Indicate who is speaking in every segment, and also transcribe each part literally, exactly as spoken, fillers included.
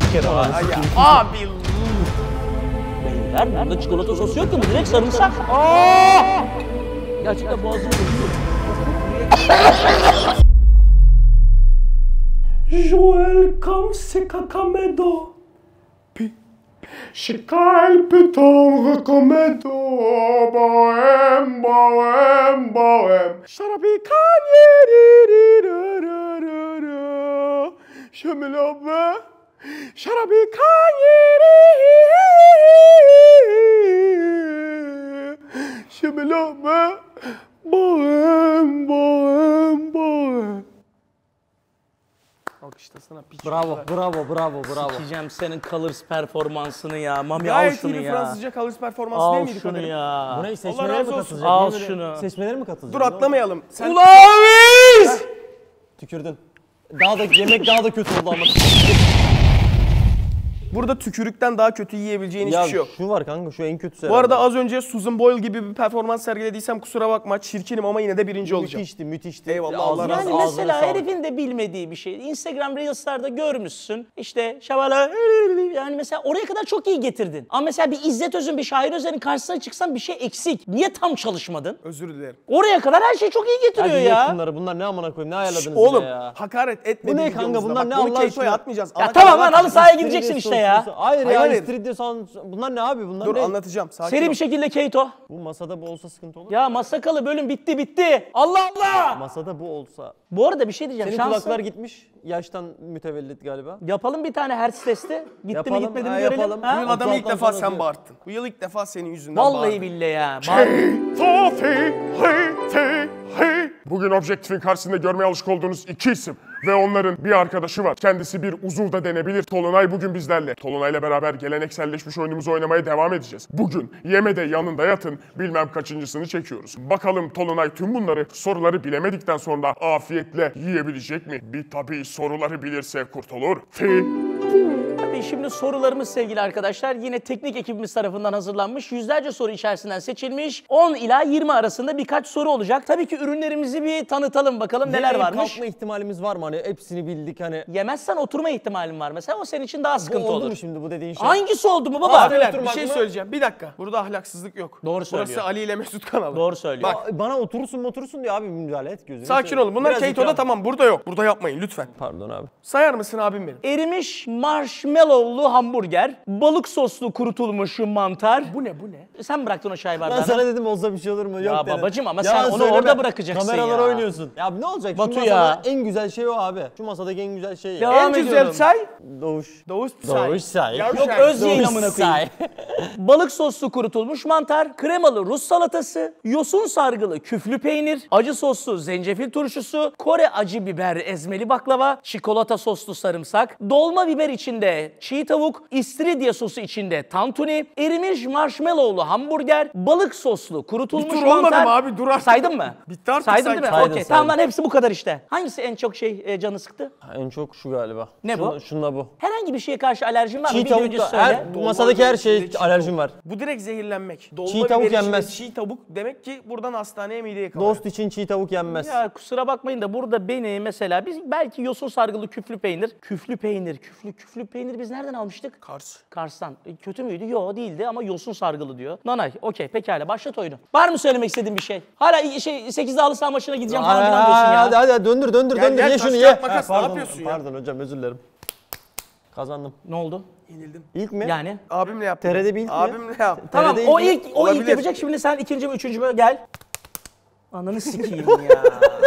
Speaker 1: sikerim. Abi. Beyler bunda çikolata sosu yok ki, bu direkt sarımsak. Aa! Gerçekten boğazım kuruyor. Joel comme c'est cacamedo.
Speaker 2: Chical putain recomedo. Bohem, bohem, bohem. Şarabikanye. Şömülöbe. Şarabikanye. Şömülöbe. Bohem, bohem, bohem.
Speaker 1: Alkışlasana piç.
Speaker 3: Bravo, bravo, bravo, bravo.
Speaker 1: Sikeceğim senin Colors performansını ya. Mami al
Speaker 4: Gayet
Speaker 1: şunu
Speaker 4: iyi bir
Speaker 1: ya.
Speaker 4: Fransızca Colors performansı değil
Speaker 1: Al
Speaker 4: miydi
Speaker 1: şunu
Speaker 4: kaderim?
Speaker 1: ya.
Speaker 3: Buna
Speaker 4: Allah
Speaker 3: seçmelere
Speaker 4: razı
Speaker 3: mi
Speaker 4: olsun.
Speaker 3: katılacak?
Speaker 1: Al
Speaker 3: Yemin ederim.
Speaker 1: şunu.
Speaker 3: Seçmelere mi katılacak?
Speaker 4: Dur atlamayalım. Sen...
Speaker 1: Ulaviz!
Speaker 3: Tükürdün. Daha da yemek daha da kötü oldu ama.
Speaker 4: Burada tükürükten daha kötü yiyebileceğin
Speaker 3: Ya
Speaker 4: hiçbir şey yok.
Speaker 3: şu var kanka, şu en kötüsü.
Speaker 4: Bu arada az önce Susan Boyle gibi bir performans sergilediysem kusura bakma, çirkinim ama yine de birinci olacağım.
Speaker 3: müthişti, müthişti.
Speaker 4: Eyvallah,
Speaker 3: Ağzına
Speaker 4: Allah razı
Speaker 1: Yani
Speaker 3: sağlık.
Speaker 1: mesela
Speaker 3: Ağzına sağlık.
Speaker 1: herifin de bilmediği bir şey. Instagram Reels'larda görmüşsün. İşte şavala yani mesela oraya kadar çok iyi getirdin. Ama mesela bir İzzet Öz'ün, bir Şair Özer'in karşısına çıksan bir şey eksik. Niye tam çalışmadın?
Speaker 4: Özür dilerim.
Speaker 1: Oraya kadar her şey çok iyi getiriyor
Speaker 3: Hadi
Speaker 1: ya.
Speaker 3: ya. Bunları, bunlar ne amına koyayım, ne ayarladınız
Speaker 4: Oğlum
Speaker 3: yine ya.
Speaker 4: hakaret etme.
Speaker 3: Bu ne kanka, bunlar ne Allah
Speaker 4: Bunu Keito'ya
Speaker 3: aşkına?
Speaker 4: atmayacağız.
Speaker 1: Ya
Speaker 4: Ana
Speaker 1: tamam
Speaker 4: kadar-
Speaker 1: lan, halı sahaya
Speaker 3: İstiridye
Speaker 1: gideceksin işte
Speaker 3: sosu.
Speaker 1: ya.
Speaker 3: Hayır
Speaker 4: Hayır,
Speaker 3: ya,
Speaker 4: hayır.
Speaker 3: istiridye soğan. Bunlar ne abi? Bunlar
Speaker 4: Dur
Speaker 3: ne?
Speaker 4: anlatacağım. Sakin
Speaker 1: Seri
Speaker 4: ol.
Speaker 1: bir şekilde Keito.
Speaker 3: Bu masada bu olsa sıkıntı olur.
Speaker 1: Ya masakalı bölüm bitti bitti. Allah Allah.
Speaker 3: Masada bu olsa.
Speaker 1: Bu arada bir şey diyeceğim.
Speaker 3: Senin
Speaker 1: Şansın.
Speaker 3: kulaklar gitmiş. Yaştan mütevellit galiba.
Speaker 1: Yapalım bir tane hertz testi. Gitti
Speaker 3: Yapalım,
Speaker 1: mi gitmedi mi
Speaker 3: ha,
Speaker 1: görelim.
Speaker 3: yapalım.
Speaker 4: Bu
Speaker 1: Ha?
Speaker 4: yıl adamı ilk
Speaker 3: Altı
Speaker 4: defa
Speaker 3: alttan
Speaker 4: sen
Speaker 3: sonra
Speaker 4: bağırttın. Bu yıl ilk defa senin yüzünden
Speaker 1: Vallahi
Speaker 4: bağırdım.
Speaker 1: billahi ya. Bağır-
Speaker 2: Tofi, hey, hey, hey. Bugün Objektif'in karşısında görmeye alışık olduğunuz iki isim ve onların bir arkadaşı var. Kendisi bir uzuv da denebilir. Tolunay bugün bizlerle. Tolunay'la beraber gelenekselleşmiş oyunumuzu oynamaya devam edeceğiz. Bugün Yemede yanında yatın bilmem kaçıncısını çekiyoruz. Bakalım Tolunay tüm bunları, soruları bilemedikten sonra afiyetle yiyebilecek mi? Bir tabii soruları bilirse kurtulur. Fi.
Speaker 1: Tabii şimdi sorularımız sevgili arkadaşlar yine teknik ekibimiz tarafından hazırlanmış. Yüzlerce soru içerisinden seçilmiş. on ila yirmi arasında birkaç soru olacak. Tabii ki ürünlerimizi bir tanıtalım bakalım neler
Speaker 3: Yemeyip
Speaker 1: varmış.
Speaker 3: kalkma ihtimalimiz var mı? Hani hepsini bildik hani.
Speaker 1: Yemezsen oturma ihtimalin var mesela, o senin için daha
Speaker 3: Bu
Speaker 1: sıkıntı
Speaker 3: oldu
Speaker 1: olur.
Speaker 3: mu şimdi bu dediğin şey?
Speaker 1: Hangisi oldu mu baba?
Speaker 4: Abiler bir
Speaker 3: oturmak
Speaker 4: şey
Speaker 3: mı?
Speaker 4: söyleyeceğim. Bir dakika. Burada ahlaksızlık yok.
Speaker 1: Doğru
Speaker 4: Burası
Speaker 1: söylüyor.
Speaker 4: Ali ile Mesut kanalı.
Speaker 1: Doğru söylüyor.
Speaker 4: Bak.
Speaker 3: Bana oturursun mu oturursun diyor abi, müdahale et gözünü.
Speaker 4: Sakin
Speaker 3: seveyim.
Speaker 4: olun. Bunlar
Speaker 3: Biraz
Speaker 4: Keito'da
Speaker 3: ikram.
Speaker 4: tamam. Burada yok. Burada yapmayın lütfen.
Speaker 3: Pardon abi.
Speaker 4: Sayar mısın abim benim?
Speaker 1: Erimiş marshmallowlu hamburger, balık soslu kurutulmuş mantar.
Speaker 4: Bu ne bu ne?
Speaker 1: Sen bıraktın o çay
Speaker 3: Ben
Speaker 1: bardağını.
Speaker 3: sana dedim olsa bir şey olur mu?
Speaker 1: Ya
Speaker 3: Yok dedim.
Speaker 1: babacım ama
Speaker 3: Yalan
Speaker 1: sen onu
Speaker 3: söyleme.
Speaker 1: orada bırakacaksın
Speaker 3: Kameralara
Speaker 1: ya.
Speaker 3: oynuyorsun. Ya ne olacak?
Speaker 1: Batu
Speaker 3: Şu
Speaker 1: ya.
Speaker 3: masada en güzel şey o abi. Şu masadaki en güzel şey ya.
Speaker 1: Ya.
Speaker 4: En
Speaker 1: Devam
Speaker 4: güzel
Speaker 1: ediyorum.
Speaker 4: çay.
Speaker 3: Doğuş.
Speaker 4: Doğuş çay.
Speaker 3: Doğuş çay.
Speaker 4: Yavşak.
Speaker 1: Yok öz yayın
Speaker 3: Doğuş
Speaker 1: amına koyayım. Balık soslu kurutulmuş mantar, kremalı Rus salatası, yosun sargılı küflü peynir, acı soslu zencefil turşusu, Kore acı biber ezmeli baklava, çikolata soslu sarımsak, dolma biber içinde çiğ tavuk, istiridye sosu içinde tantuni, erimiş marshmallowlu hamburger, balık soslu kurutulmuş
Speaker 4: Bir tur olmadı
Speaker 1: mantar.
Speaker 4: mı abi? Dur artık.
Speaker 1: Saydın mı?
Speaker 4: Bitti artık,
Speaker 1: Saydın
Speaker 4: saydım.
Speaker 1: değil mi?
Speaker 3: Saydım,
Speaker 1: Okey.
Speaker 3: saydım.
Speaker 1: Tamam lan, hepsi bu kadar işte. Hangisi en çok şey e, canı sıktı?
Speaker 3: En çok şu galiba.
Speaker 1: Ne
Speaker 3: Şunla,
Speaker 1: bu?
Speaker 3: Şunla bu.
Speaker 1: Herhangi bir şeye karşı alerjin var mı?
Speaker 3: Çiğ
Speaker 1: Video
Speaker 3: tavuk
Speaker 1: öncesi
Speaker 3: da,
Speaker 1: söyle.
Speaker 3: her, bu masadaki her şeye
Speaker 4: Çiğ
Speaker 3: alerjim var.
Speaker 4: Bu direkt zehirlenmek. Dolma
Speaker 3: Çiğ tavuk
Speaker 4: biber içinde
Speaker 3: yenmez.
Speaker 4: Çiğ tavuk demek ki buradan hastaneye mideye kalıyor.
Speaker 3: Dost için çiğ tavuk yenmez.
Speaker 1: Ya kusura bakmayın da burada beni mesela biz belki yosun sargılı küflü peynir, küflü peynir, küflü küflü peynir biz nereden almıştık?
Speaker 4: Kars.
Speaker 1: Kars'tan. E, kötü müydü? Yo değildi ama yosun sargılı diyor. Nanay okey pekala başlat oyunu. Var mı söylemek istediğin bir şey? Hala şey sekizde halı saha maçına gideceğim falan filan diyorsun ya.
Speaker 3: Hadi hadi döndür döndür
Speaker 4: Gel,
Speaker 3: döndür
Speaker 4: gel,
Speaker 3: ye
Speaker 4: taş,
Speaker 3: şunu ye.
Speaker 4: kağıt, makas, ne
Speaker 3: pardon,
Speaker 4: yapıyorsun ya?
Speaker 3: Pardon hocam, özür dilerim. Kazandım.
Speaker 1: Ne oldu?
Speaker 4: Yenildim.
Speaker 3: İlk mi?
Speaker 1: Yani?
Speaker 4: Abimle yaptım.
Speaker 3: T R T'de bir ilk mi?
Speaker 4: Abimle yaptım.
Speaker 1: Tamam
Speaker 3: T R T'de
Speaker 1: o
Speaker 3: ilk mi?
Speaker 1: ilk o ilk
Speaker 4: Olabilir.
Speaker 1: yapacak, şimdi sen ikinci mi üçüncü mü gel. Ananı sikeyim ya.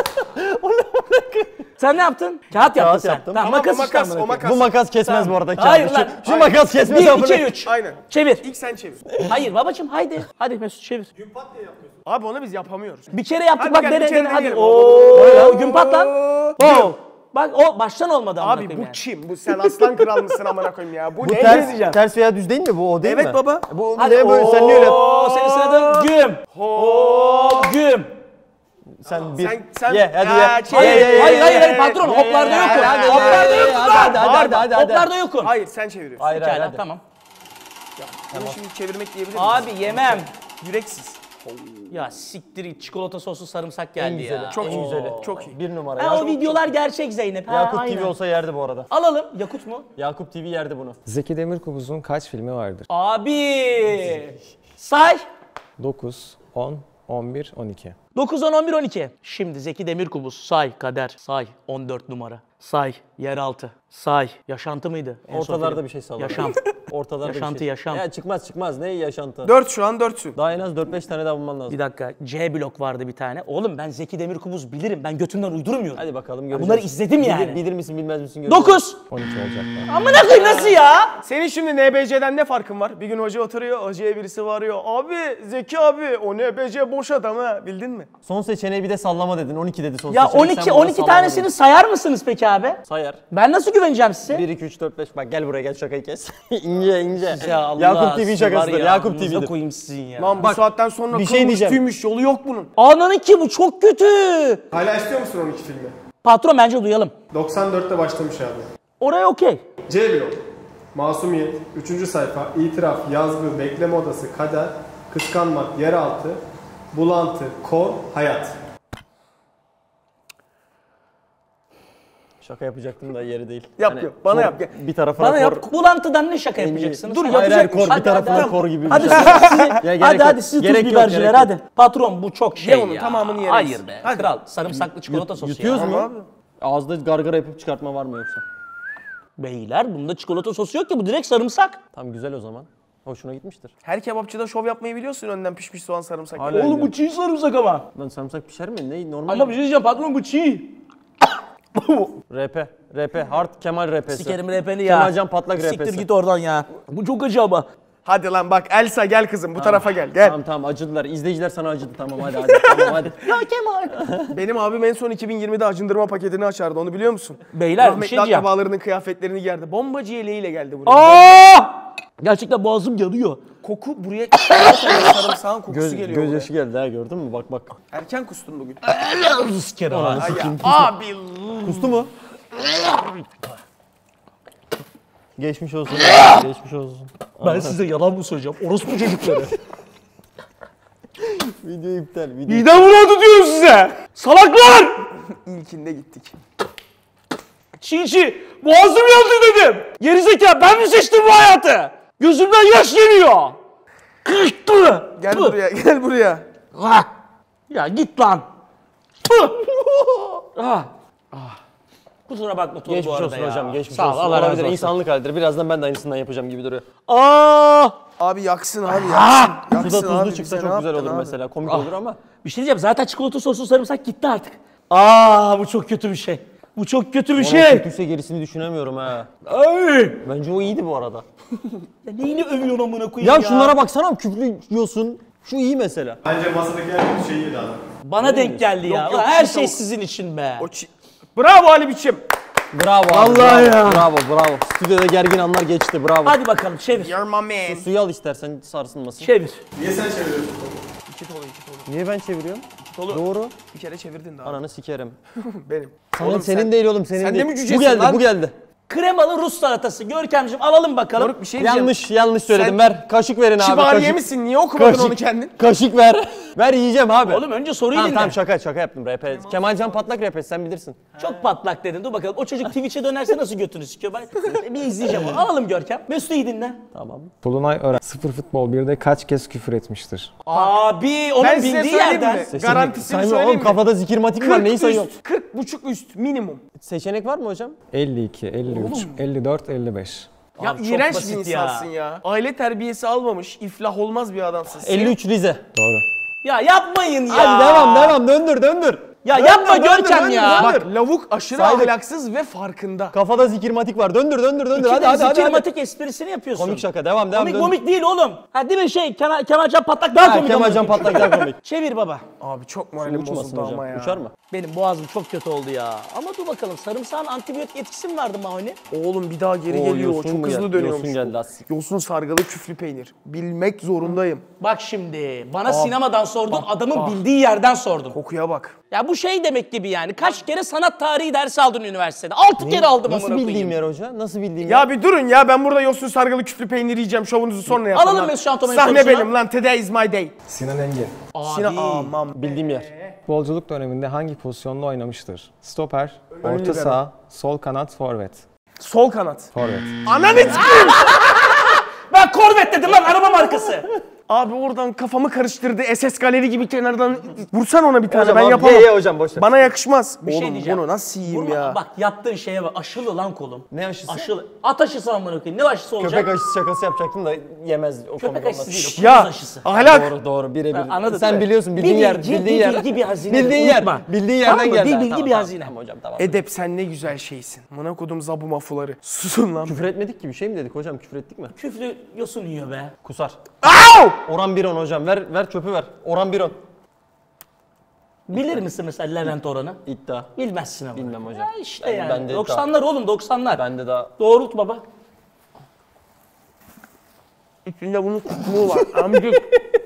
Speaker 1: Sen ne yaptın? Kağıt yaptın
Speaker 3: Kağıt
Speaker 1: sen.
Speaker 3: yaptım.
Speaker 1: Tamam,
Speaker 4: Tamam,
Speaker 1: makas,
Speaker 4: o makas,
Speaker 1: işte
Speaker 4: o
Speaker 1: amına
Speaker 4: makas.
Speaker 3: Bu makas kesmez
Speaker 1: Tamam.
Speaker 3: bu arada.
Speaker 1: Hayır
Speaker 3: Şu-
Speaker 1: lan,
Speaker 3: Şu,
Speaker 1: hayır.
Speaker 3: makas kesmez.
Speaker 1: bir,
Speaker 3: amına
Speaker 1: iki,
Speaker 3: koyayım.
Speaker 1: üç.
Speaker 4: Aynen.
Speaker 1: Çevir.
Speaker 4: İlk sen çevir.
Speaker 1: Hayır babacığım haydi. Hadi Mesut çevir.
Speaker 4: Abi onu biz yapamıyoruz.
Speaker 1: Bir kere yaptık
Speaker 4: Hadi
Speaker 1: bak
Speaker 4: gel, bir
Speaker 1: dene
Speaker 4: kere
Speaker 1: dene hadi.
Speaker 4: deneyelim.
Speaker 1: Oo gün pat lan. Oo. Bak o baştan olmadı amına
Speaker 4: Abi
Speaker 1: koyayım
Speaker 4: bu
Speaker 1: yani.
Speaker 4: kim? Bu sen aslan kral mısın amına koyayım ya? Bu,
Speaker 3: Bu
Speaker 4: ne?
Speaker 3: ters,
Speaker 4: diyeceğim?
Speaker 3: ters veya düz değil mi bu? O değil
Speaker 4: Evet
Speaker 3: mi?
Speaker 4: baba.
Speaker 3: Bu
Speaker 1: Hadi.
Speaker 3: ne böyle? Sen niye öyle?
Speaker 1: Oo seni sıradın. Güm. Hop güm.
Speaker 3: Sen bir
Speaker 4: Sen- sen-
Speaker 3: ye hadi
Speaker 4: Ya,
Speaker 3: ye.
Speaker 4: çek.
Speaker 3: Ye, ye, ye,
Speaker 1: Hayır
Speaker 3: ye,
Speaker 1: hayır
Speaker 3: ye,
Speaker 1: hayır
Speaker 3: ye.
Speaker 1: patron
Speaker 3: Ye,
Speaker 1: hoplarda
Speaker 3: ye,
Speaker 1: yokun.
Speaker 3: hadi, hadi,
Speaker 1: Hoplarda
Speaker 3: hadi,
Speaker 1: yokun
Speaker 3: hadi,
Speaker 1: lan.
Speaker 3: hadi, hadi, hadi, hadi.
Speaker 1: Hoplarda yokun.
Speaker 4: Hayır sen çeviriyorsun.
Speaker 3: Hayır hayır
Speaker 1: Pekala
Speaker 3: hadi.
Speaker 1: tamam.
Speaker 4: Bunu şimdi çevirmek diyebilir miyiz?
Speaker 1: Abi yemem.
Speaker 4: Yüreksiz.
Speaker 1: Ya siktir git, çikolata soslu sarımsak
Speaker 3: En
Speaker 1: geldi
Speaker 3: güzeli.
Speaker 1: ya.
Speaker 3: Çok en güzeli.
Speaker 4: Çok iyi.
Speaker 3: Bir numara.
Speaker 1: Ha, o
Speaker 3: Yakup,
Speaker 1: videolar gerçek Zeynep. Ha,
Speaker 3: Yakup
Speaker 1: aynen.
Speaker 3: T V olsa yerdi bu arada.
Speaker 1: Alalım. Yakut mu?
Speaker 3: Yakup T V yerdi bunu.
Speaker 5: Zeki Demirkubuz'un kaç filmi vardır?
Speaker 1: Abi. Say.
Speaker 5: dokuz, on, on bir, on iki.
Speaker 1: dokuz, on, on bir, on iki. Şimdi Zeki Demirkubuz. Say Kader. Say on dört numara. Say Yeraltı. Say. Yaşantı mıydı? En son
Speaker 3: Ortalarda
Speaker 1: film?
Speaker 3: bir şey salla.
Speaker 1: Yaşam.
Speaker 3: Ortalarda
Speaker 1: Yaşantı,
Speaker 3: bir şey.
Speaker 1: yaşam.
Speaker 3: Ya çıkmaz çıkmaz. Ne yaşantı?
Speaker 4: dört şu an dörtsün.
Speaker 3: Daha en az dört beş tane daha bulman lazım.
Speaker 1: Bir dakika. C blok vardı bir tane. Oğlum ben Zeki Demirkubuz bilirim. Ben götümden uydurmuyorum.
Speaker 3: Hadi bakalım göreceğiz.
Speaker 1: Bunları izledim yani.
Speaker 3: Bilir, bilir misin bilmez misin göreceğiz.
Speaker 1: dokuz.
Speaker 5: on iki olacak.
Speaker 1: Amına koyayım nasıl ya?
Speaker 4: Senin şimdi N B C'den ne farkın var? Bir gün hoca oturuyor, hocaya birisi varıyor. Abi Zeki abi o N B C boş adam ha, bildin mi?
Speaker 3: Son seçeneği bir de sallama dedin. on iki dedi son
Speaker 1: Ya
Speaker 3: seçenek.
Speaker 1: on iki, on iki tanesini sayar mısınız peki abi?
Speaker 3: sayar.
Speaker 1: Ben nasıl güveneceğim size?
Speaker 3: bir, iki, üç, dört, beş. Bak gel buraya gel şakayı kes. ince ince.
Speaker 1: Ya Allah,
Speaker 3: Yakup T V
Speaker 1: siz
Speaker 3: şakasıdır.
Speaker 1: var ya,
Speaker 3: Yakup
Speaker 1: aklınıza
Speaker 3: T V'dir.
Speaker 1: koyayım sizin ya.
Speaker 4: Lan bu
Speaker 3: Bak,
Speaker 4: saatten sonra
Speaker 3: bir şey diyeceğim.
Speaker 4: tüymüş, yolu yok bunun.
Speaker 1: Ananın ki bu çok kötü.
Speaker 6: Hala istiyor musun on iki filmi?
Speaker 1: Patron bence duyalım.
Speaker 6: doksan dörtte başlamış abi.
Speaker 1: Oraya okey.
Speaker 6: C blok. Masumiyet, üçüncü sayfa, itiraf, yazgı, bekleme odası, kader, kıskanmak, yeraltı, bulantı, kor, hayat.
Speaker 3: Şaka yapacaktım da yeri değil.
Speaker 4: Yap, yap. Bana
Speaker 3: kor-
Speaker 4: yap, gel.
Speaker 3: Bir tarafına
Speaker 1: Bana
Speaker 3: kor.
Speaker 1: yap. Bulantıdan ne şaka yapacaksınız?
Speaker 4: Dur,
Speaker 1: Hadi.
Speaker 3: Hayır hayır
Speaker 4: yapacakmış.
Speaker 3: kor bir
Speaker 1: Hadi,
Speaker 3: tarafına
Speaker 1: hadi,
Speaker 3: kor gibi bir
Speaker 1: Hadi
Speaker 3: şey.
Speaker 1: siz, siz-
Speaker 3: gerek
Speaker 1: hadi
Speaker 3: yok.
Speaker 1: hadi siz tuz
Speaker 3: Gerek yok,
Speaker 1: biberciler
Speaker 3: gerek
Speaker 1: hadi. Patron bu çok şey
Speaker 4: Ye onu,
Speaker 1: ya.
Speaker 4: tamamını yeriz.
Speaker 1: Hayır be.
Speaker 4: Hadi.
Speaker 1: Kral sarımsaklı çikolata sosu
Speaker 3: Yutuyoruz
Speaker 1: ya.
Speaker 3: mu?
Speaker 4: Abi.
Speaker 3: Ağızda gargara yapıp çıkartma var mı yoksa?
Speaker 1: Beyler bunda çikolata sosu yok ki, bu direkt sarımsak.
Speaker 3: Tam güzel o zaman. Hoşuna gitmiştir.
Speaker 4: Her kebapçıda şov yapmayı biliyorsun, önden pişmiş soğan sarımsak.
Speaker 3: Hala-
Speaker 1: Oğlum bu çiğ sarımsak ama.
Speaker 3: Lan sarımsak pişer mi? Ne normal?
Speaker 1: Ama bir şey diyeceğim patron, bu çiğ.
Speaker 3: R P. R P. Hard Kemal R P'si.
Speaker 1: Sikerim repeni ya.
Speaker 3: Kemalcan patlak R P'si.
Speaker 1: Siktir git oradan ya. Bu çok acı ama.
Speaker 4: Hadi lan bak Elsa gel kızım bu tarafa gel gel.
Speaker 3: Tamam tamam acıdılar. İzleyiciler sana acıdı. Tamam hadi hadi. Tamam hadi.
Speaker 1: Ya Kemal.
Speaker 4: Benim abim en son iki bin yirmide acındırma paketini açardı, onu biliyor musun?
Speaker 1: Beyler bir
Speaker 4: Rahmetli
Speaker 1: şey diyeceğim.
Speaker 4: akrabalarının kıyafetlerini giyerdi. Bombacı yeleğiyle geldi buraya.
Speaker 1: Aa! Gerçekten boğazım yanıyor.
Speaker 4: Koku buraya çikolata sarımsağın kokusu
Speaker 3: Göz,
Speaker 4: geliyor
Speaker 3: gözyaşı geldi ha gördün mü? Bak bak.
Speaker 4: buraya. Erken kustun bugün.
Speaker 1: Sikerim ha.
Speaker 4: Ay ya, abi.
Speaker 3: Kustu mu? Geçmiş olsun. Geçmiş olsun.
Speaker 1: Ben size yalan mı söyleyeceğim? Orospu çocukları.
Speaker 3: Video iptal. Video.
Speaker 1: Midem bulandı diyorum size. Salaklar!
Speaker 4: İlkinde gittik.
Speaker 1: Çiğ çiğ. Boğazım yandı dedim. Gerizekalı, ben mi seçtim bu hayatı? Gözümden yaş geliyor. Kırıktı.
Speaker 4: Gel buraya, gel buraya.
Speaker 1: Ah! Ya git lan. Pıh! Ah! Ah! Kusura bakma Tolu bu
Speaker 3: Geçmiş
Speaker 1: arada
Speaker 3: olsun
Speaker 1: ya.
Speaker 3: hocam. Geçmiş
Speaker 1: Sağ ol,
Speaker 3: olsun.
Speaker 1: Allah razı
Speaker 3: Olabilir,
Speaker 1: olsun.
Speaker 3: İnsanlık halidir. Birazdan ben de aynısından yapacağım gibi duruyor.
Speaker 1: Aa!
Speaker 4: Abi yaksın abi yaksın. Yaksın
Speaker 3: Suda tuzlu
Speaker 4: abi,
Speaker 3: çıksa
Speaker 4: bize
Speaker 3: çok
Speaker 4: ne
Speaker 3: güzel
Speaker 4: yaptın
Speaker 3: olur
Speaker 4: abi?
Speaker 3: mesela. Komik olur ama.
Speaker 1: Bir şey diyeceğim, zaten çikolata soslu sarımsak gitti artık. Aa, bu çok kötü bir şey. Bu çok kötü bir
Speaker 3: Şey.
Speaker 1: şey.
Speaker 3: Kötüyse gerisini düşünemiyorum ha.
Speaker 1: Ay!
Speaker 3: Bence o iyiydi bu arada.
Speaker 1: Ya neyini övüyorsun amına koyayım
Speaker 3: Ya
Speaker 1: ya?
Speaker 3: şunlara baksana küflü yiyorsun. Şu iyi mesela.
Speaker 6: Bence masadaki her şeyi yedi adam.
Speaker 1: Bana denk geldi ya.
Speaker 4: Yok, yok,
Speaker 1: Her
Speaker 4: çiğ
Speaker 1: şey
Speaker 4: tavuk.
Speaker 1: sizin için be.
Speaker 4: O çi- Bravo Ali biçim.
Speaker 3: Bravo abi.
Speaker 1: Vallahi
Speaker 3: bravo,
Speaker 1: ya.
Speaker 3: Bravo bravo. Stüdyoda gergin anlar geçti. Bravo.
Speaker 1: Hadi bakalım çevir.
Speaker 4: You're my man.
Speaker 3: Suyu al istersen sarsılmasın.
Speaker 1: Çevir.
Speaker 6: Niye sen çeviriyorsun?
Speaker 4: İki tolu iki tolu.
Speaker 3: Niye ben çeviriyorum?
Speaker 4: Tolu.
Speaker 3: Doğru.
Speaker 4: Bir kere çevirdin daha.
Speaker 3: Ananı sikerim.
Speaker 4: Benim.
Speaker 3: Senin, senin değil oğlum senin
Speaker 4: sen de
Speaker 3: değil.
Speaker 4: mi
Speaker 3: bu
Speaker 4: cücesin
Speaker 3: geldi
Speaker 4: lan?
Speaker 3: bu geldi.
Speaker 1: Kremalı Rus salatası. Görkemciğim alalım bakalım.
Speaker 4: Doruk bir şey diyeceğim.
Speaker 3: Yanlış yanlış söyledim.
Speaker 4: Sen-
Speaker 3: Ver kaşık verin abi.
Speaker 4: Şibariye
Speaker 3: Kaşık,
Speaker 4: misin? Niye okumadın
Speaker 3: kaşık,
Speaker 4: onu kendin?
Speaker 3: kaşık ver. Ver yiyeceğim abi.
Speaker 1: Oğlum önce soruyu
Speaker 3: Tamam
Speaker 1: dinle.
Speaker 3: tamam şaka şaka yaptım R P. Kemalcan patlak R P sen bilirsin.
Speaker 1: Çok patlak dedin. Dur bakalım. O çocuk Twitch'e dönerse nasıl götünü sikiyor? Ben bir izleyeceğim onu. Alalım Görkem. Mesut'u iyi dinle.
Speaker 3: Tamam.
Speaker 5: Tolunay Ören sıfır futbol birde kaç kez küfür etmiştir?
Speaker 1: Abi onun
Speaker 4: Ben size
Speaker 1: bildiği
Speaker 4: söyleyeyim
Speaker 1: yerden.
Speaker 4: mi? Garantisini
Speaker 3: Sayma
Speaker 4: söyleyeyim
Speaker 3: oğlum
Speaker 4: mi?
Speaker 3: kafada zikirmatik var neyi
Speaker 4: kırk
Speaker 3: sayıyorsun?
Speaker 4: üst, kırk buçuk üst minimum.
Speaker 3: Seçenek var mı hocam?
Speaker 5: elli iki, elli üç, elli dört, elli beş.
Speaker 4: Ya
Speaker 1: Abi çok
Speaker 4: iğrenç bir
Speaker 1: basit ya.
Speaker 4: insansın ya. Aile terbiyesi almamış, iflah olmaz bir adamsın. Senin-
Speaker 3: elli üç Rize.
Speaker 5: Doğru.
Speaker 1: Ya yapmayın ya.
Speaker 3: Hadi devam devam döndür döndür.
Speaker 1: Ya
Speaker 3: Döndür,
Speaker 1: yapma
Speaker 3: döndür,
Speaker 1: Görkem
Speaker 3: döndür,
Speaker 1: ya.
Speaker 3: döndür.
Speaker 4: Bak lavuk aşırı
Speaker 3: Saydık.
Speaker 4: ahlaksız ve farkında.
Speaker 3: Kafada zikirmatik var. Döndür döndür döndür.
Speaker 1: İki
Speaker 3: Hadi
Speaker 1: de
Speaker 3: hadi hadi. hadi.
Speaker 1: zikirmatik esprisini yapıyorsun.
Speaker 3: Komik şaka devam devam.
Speaker 1: Komik
Speaker 3: döndür.
Speaker 1: komik değil oğlum. Ha değil mi şey Kemal, Kemalcan Patlak daha
Speaker 3: Ha,
Speaker 1: komik.
Speaker 3: Kemalcan
Speaker 1: ama.
Speaker 3: patlak daha komik.
Speaker 1: Çevir baba.
Speaker 4: Abi çok moralim
Speaker 3: Uçmasın
Speaker 4: bozuldu
Speaker 3: hocam.
Speaker 4: ama ya.
Speaker 3: Uçar mı?
Speaker 1: Benim boğazım çok kötü oldu ya. Ama dur bakalım, sarımsağın antibiyotik etkisi mi vardı Mahoni?
Speaker 4: Oğlum bir daha geri
Speaker 3: Oo,
Speaker 4: geliyor.
Speaker 3: yosun
Speaker 4: Çok
Speaker 3: mu
Speaker 4: hızlı
Speaker 3: geldi?
Speaker 4: dönüyormuş.
Speaker 3: Yosun geldi az.
Speaker 4: Yosun sargalı küflü peynir. Bilmek zorundayım.
Speaker 1: Bak şimdi bana sinemadan sordun, adamın bildiği yerden sordun.
Speaker 4: Kokuya bak.
Speaker 1: Ya bu şey demek gibi yani. Kaç kere sanat tarihi dersi aldın üniversitede? Altı kere aldım
Speaker 3: Nasıl
Speaker 1: amına
Speaker 3: bildiğim
Speaker 1: koyayım.
Speaker 3: yer hoca? Nasıl bildiğim yer?
Speaker 4: Ya bir durun ya, ben burada yosun sargılı küflü peynir yiyeceğim, şovunuzu sonra yapalım.
Speaker 1: Alalım
Speaker 4: lan.
Speaker 1: Mesut Şantomay'ın
Speaker 4: Sahne
Speaker 1: sorusuna.
Speaker 4: benim lan, today is my day.
Speaker 5: Sinan Engin.
Speaker 4: Sinan aman.
Speaker 3: Bildiğim yer.
Speaker 5: Futbolculuk döneminde hangi pozisyonda oynamıştır? Stoper,
Speaker 4: Ön
Speaker 5: orta
Speaker 4: libero.
Speaker 5: saha, sol kanat, forvet.
Speaker 4: Sol kanat.
Speaker 5: Forvet.
Speaker 4: Ananı s**eyim.
Speaker 1: Ben Corvette dedim lan, araba markası.
Speaker 4: Abi oradan kafamı karıştırdı. S S galeri gibi kenardan vursan ona bir tane,
Speaker 3: Hocam
Speaker 4: ben
Speaker 3: abi,
Speaker 4: yapamam.
Speaker 3: ye ye hocam, boş ver.
Speaker 4: Bana yakışmaz.
Speaker 1: Bir şey
Speaker 4: Oğlum
Speaker 1: diyeceğim.
Speaker 4: bunu nasıl yiyeyim
Speaker 1: Vurma,
Speaker 4: ya?
Speaker 1: Bak yaptığın şeye bak, aşılı lan kolum.
Speaker 3: Ne aşısı?
Speaker 1: Aşılı. At aşısı amına koyayım. Ne aşısı olacak?
Speaker 3: Köpek aşısı şakası yapacaktım da yemez. O
Speaker 1: Köpek
Speaker 3: komik
Speaker 1: aşısı
Speaker 3: olmaz.
Speaker 1: değil o.
Speaker 4: Ya
Speaker 1: Kuduz aşısı.
Speaker 4: ahlak.
Speaker 3: Doğru doğru birebir.
Speaker 1: Ha, anladın
Speaker 3: Sen
Speaker 1: değil mi?
Speaker 3: biliyorsun, bildiğin
Speaker 1: Bir
Speaker 3: yer.
Speaker 1: bilgi,
Speaker 3: Bildiğin
Speaker 1: bir
Speaker 3: yer.
Speaker 1: bilgi, bir hazine.
Speaker 3: Bildiğin yer.
Speaker 1: Unutma.
Speaker 3: Bildiğin
Speaker 1: Tamam
Speaker 3: yerden
Speaker 1: mı?
Speaker 3: geldi.
Speaker 1: Bir bilgi,
Speaker 3: Tamam,
Speaker 1: bir
Speaker 3: tamam,
Speaker 1: hazine.
Speaker 3: Tamam hocam tamam.
Speaker 4: Edep, sen ne güzel şeysin. Buna kodum zabu mafuları. Susun lan.
Speaker 3: Küfür etmedik ki, bir şey mi dedik hocam? Küfür ettik mi?
Speaker 1: Küflü yosun yiyor be.
Speaker 3: Kusar.
Speaker 4: Au!
Speaker 3: Oran bir on hocam. Ver ver çöpü ver. Oran bir on.
Speaker 1: Bilir misin mesela Levent Orhan'ı?
Speaker 3: İddia.
Speaker 1: Bilmezsin ama.
Speaker 3: Bilmem hocam.
Speaker 1: Ya işte
Speaker 3: Ben-
Speaker 1: yani.
Speaker 3: bende
Speaker 1: doksanlar oğlum, doksanlar.
Speaker 3: Bende daha.
Speaker 1: Doğrult baba.
Speaker 4: İçinde bunun kutuğu var. Amcık.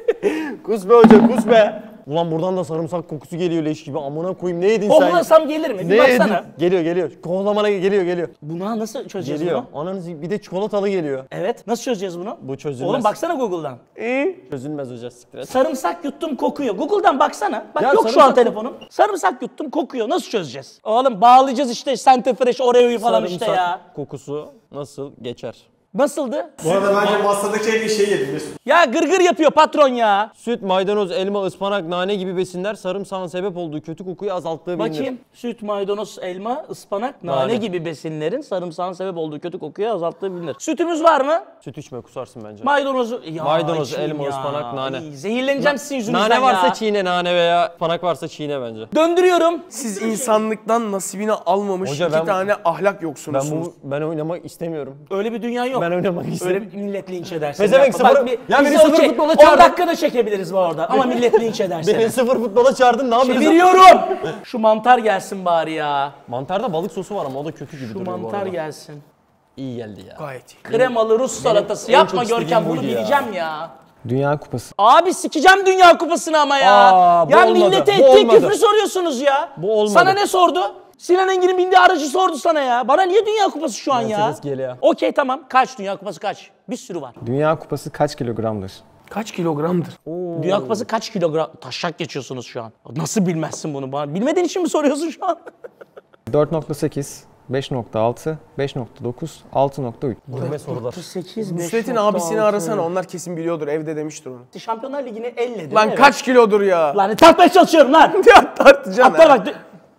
Speaker 3: Kus be hoca, kus be. Ulan buradan da sarımsak kokusu geliyor leş gibi. Amına koyayım, ne yedin sen?
Speaker 1: Koklasam gelir mi?
Speaker 3: Ne
Speaker 1: Bir baksana.
Speaker 3: yedin? Geliyor geliyor. Kovalamana geliyor geliyor.
Speaker 1: Buna nasıl çözeceğiz
Speaker 3: Geliyor.
Speaker 1: bunu?
Speaker 3: Ananızı, bir de çikolatalı geliyor.
Speaker 1: Evet. Nasıl çözeceğiz bunu?
Speaker 3: Bu çözülmez.
Speaker 1: Oğlum baksana Google'dan.
Speaker 4: İyi.
Speaker 3: Çözülmez hoca, siktir et.
Speaker 1: Sarımsak yuttum kokuyor. Google'dan baksana. Bak
Speaker 3: Ya
Speaker 1: yok şu an
Speaker 3: sarımsak-
Speaker 1: telefonum. Sarımsak yuttum kokuyor. Nasıl çözeceğiz? Oğlum bağlayacağız işte Sente Fresh, Oreo'yu falan işte
Speaker 3: Sarımsak
Speaker 1: ya.
Speaker 3: kokusu nasıl geçer?
Speaker 1: Nasıldı?
Speaker 6: Bu arada bence masadaki en iyi şeyi yedim Mesut.
Speaker 1: Ya gırgır yapıyor patron ya.
Speaker 3: Süt, maydanoz, elma, ıspanak, nane gibi besinler sarımsağın sebep olduğu kötü kokuyu azalttığı bilinir.
Speaker 1: Bakayım. Süt, maydanoz, elma, ıspanak, nane,
Speaker 3: Nane.
Speaker 1: gibi besinlerin sarımsağın sebep olduğu kötü kokuyu azalttığı bilinir. Sütümüz var mı?
Speaker 3: Süt içme, kusarsın bence.
Speaker 1: Maydanozu... Ya
Speaker 3: Maydanoz,
Speaker 1: içmeyeyim
Speaker 3: elma,
Speaker 1: ya.
Speaker 3: ıspanak, nane.
Speaker 1: İyi, zehirleneceğim sizin yüzünüzden
Speaker 3: Nane varsa
Speaker 1: ya.
Speaker 3: çiğne, nane veya ıspanak varsa çiğne bence.
Speaker 1: Döndürüyorum.
Speaker 4: Siz insanlıktan nasibini almamış
Speaker 3: Hoca
Speaker 4: iki
Speaker 3: ben-
Speaker 4: tane ahlak
Speaker 3: Ben
Speaker 4: yoksunusunuz.
Speaker 3: bu ben oynamak istemiyorum.
Speaker 1: Öyle bir dünya yok.
Speaker 3: Ben oynamak
Speaker 1: Öyle
Speaker 3: istemiyorum.
Speaker 1: bir millet linç edersin.
Speaker 3: Pezevenk
Speaker 1: Bak,
Speaker 3: sıfır-
Speaker 1: bir-
Speaker 3: Ya
Speaker 1: biz
Speaker 3: beni
Speaker 1: de
Speaker 3: sıfır
Speaker 1: okey,
Speaker 3: futbola
Speaker 1: on
Speaker 3: çağırdın.
Speaker 1: dakikada çekebiliriz bu arada ama millet linç edersin.
Speaker 3: Beni sıfır futbola çağırdın, ne yapıyorsun?
Speaker 1: Çeviriyorum. Şu mantar gelsin bari ya.
Speaker 3: Mantarda balık sosu var ama o da kötü gibi
Speaker 1: Şu
Speaker 3: duruyor bu
Speaker 1: mantar
Speaker 3: arada.
Speaker 1: gelsin.
Speaker 3: İyi geldi ya.
Speaker 4: Gayet iyi.
Speaker 1: Kremalı Rus salatası.
Speaker 3: en
Speaker 1: Yapma
Speaker 3: çok istediğim
Speaker 1: Görkem, bunu
Speaker 3: buydu ya.
Speaker 1: bileceğim ya.
Speaker 5: Dünya Kupası.
Speaker 1: Abi sikeceğim Dünya Kupası'nı ama ya.
Speaker 3: Aa, bu
Speaker 1: ya
Speaker 3: olmadı,
Speaker 1: millete
Speaker 3: bu
Speaker 1: ettiği
Speaker 3: olmadı.
Speaker 1: küfrü soruyorsunuz ya.
Speaker 3: Bu olmadı.
Speaker 1: Sana ne sordu? Sinan Engin'in bindiği aracı sordu sana ya. Bana niye Dünya Kupası şu an ya?
Speaker 3: Mercedes G L A.
Speaker 1: Okey tamam. Kaç Dünya Kupası kaç? Bir sürü var.
Speaker 5: Dünya Kupası kaç kilogramdır?
Speaker 4: Kaç kilogramdır?
Speaker 1: Dünya Kupası kaç kilogram? Taşak geçiyorsunuz şu an. Nasıl bilmezsin bunu bana? Bilmediğin için mi soruyorsun şu an?
Speaker 5: dört nokta sekiz, beş nokta altı, beş nokta dokuz, altı nokta üç.
Speaker 3: Gurme sorular.
Speaker 1: sekiz,
Speaker 4: Nusret'in abisini arasana, onlar kesin biliyordur, evde demiştir onu.
Speaker 1: Şampiyonlar Ligi'ni elle değil
Speaker 4: Lan
Speaker 1: mi?
Speaker 4: kaç kilodur ya?
Speaker 1: Lan tartmaya çalışıyorum lan.
Speaker 4: Ya tartacaksın
Speaker 1: Atla
Speaker 4: ha.
Speaker 1: bak.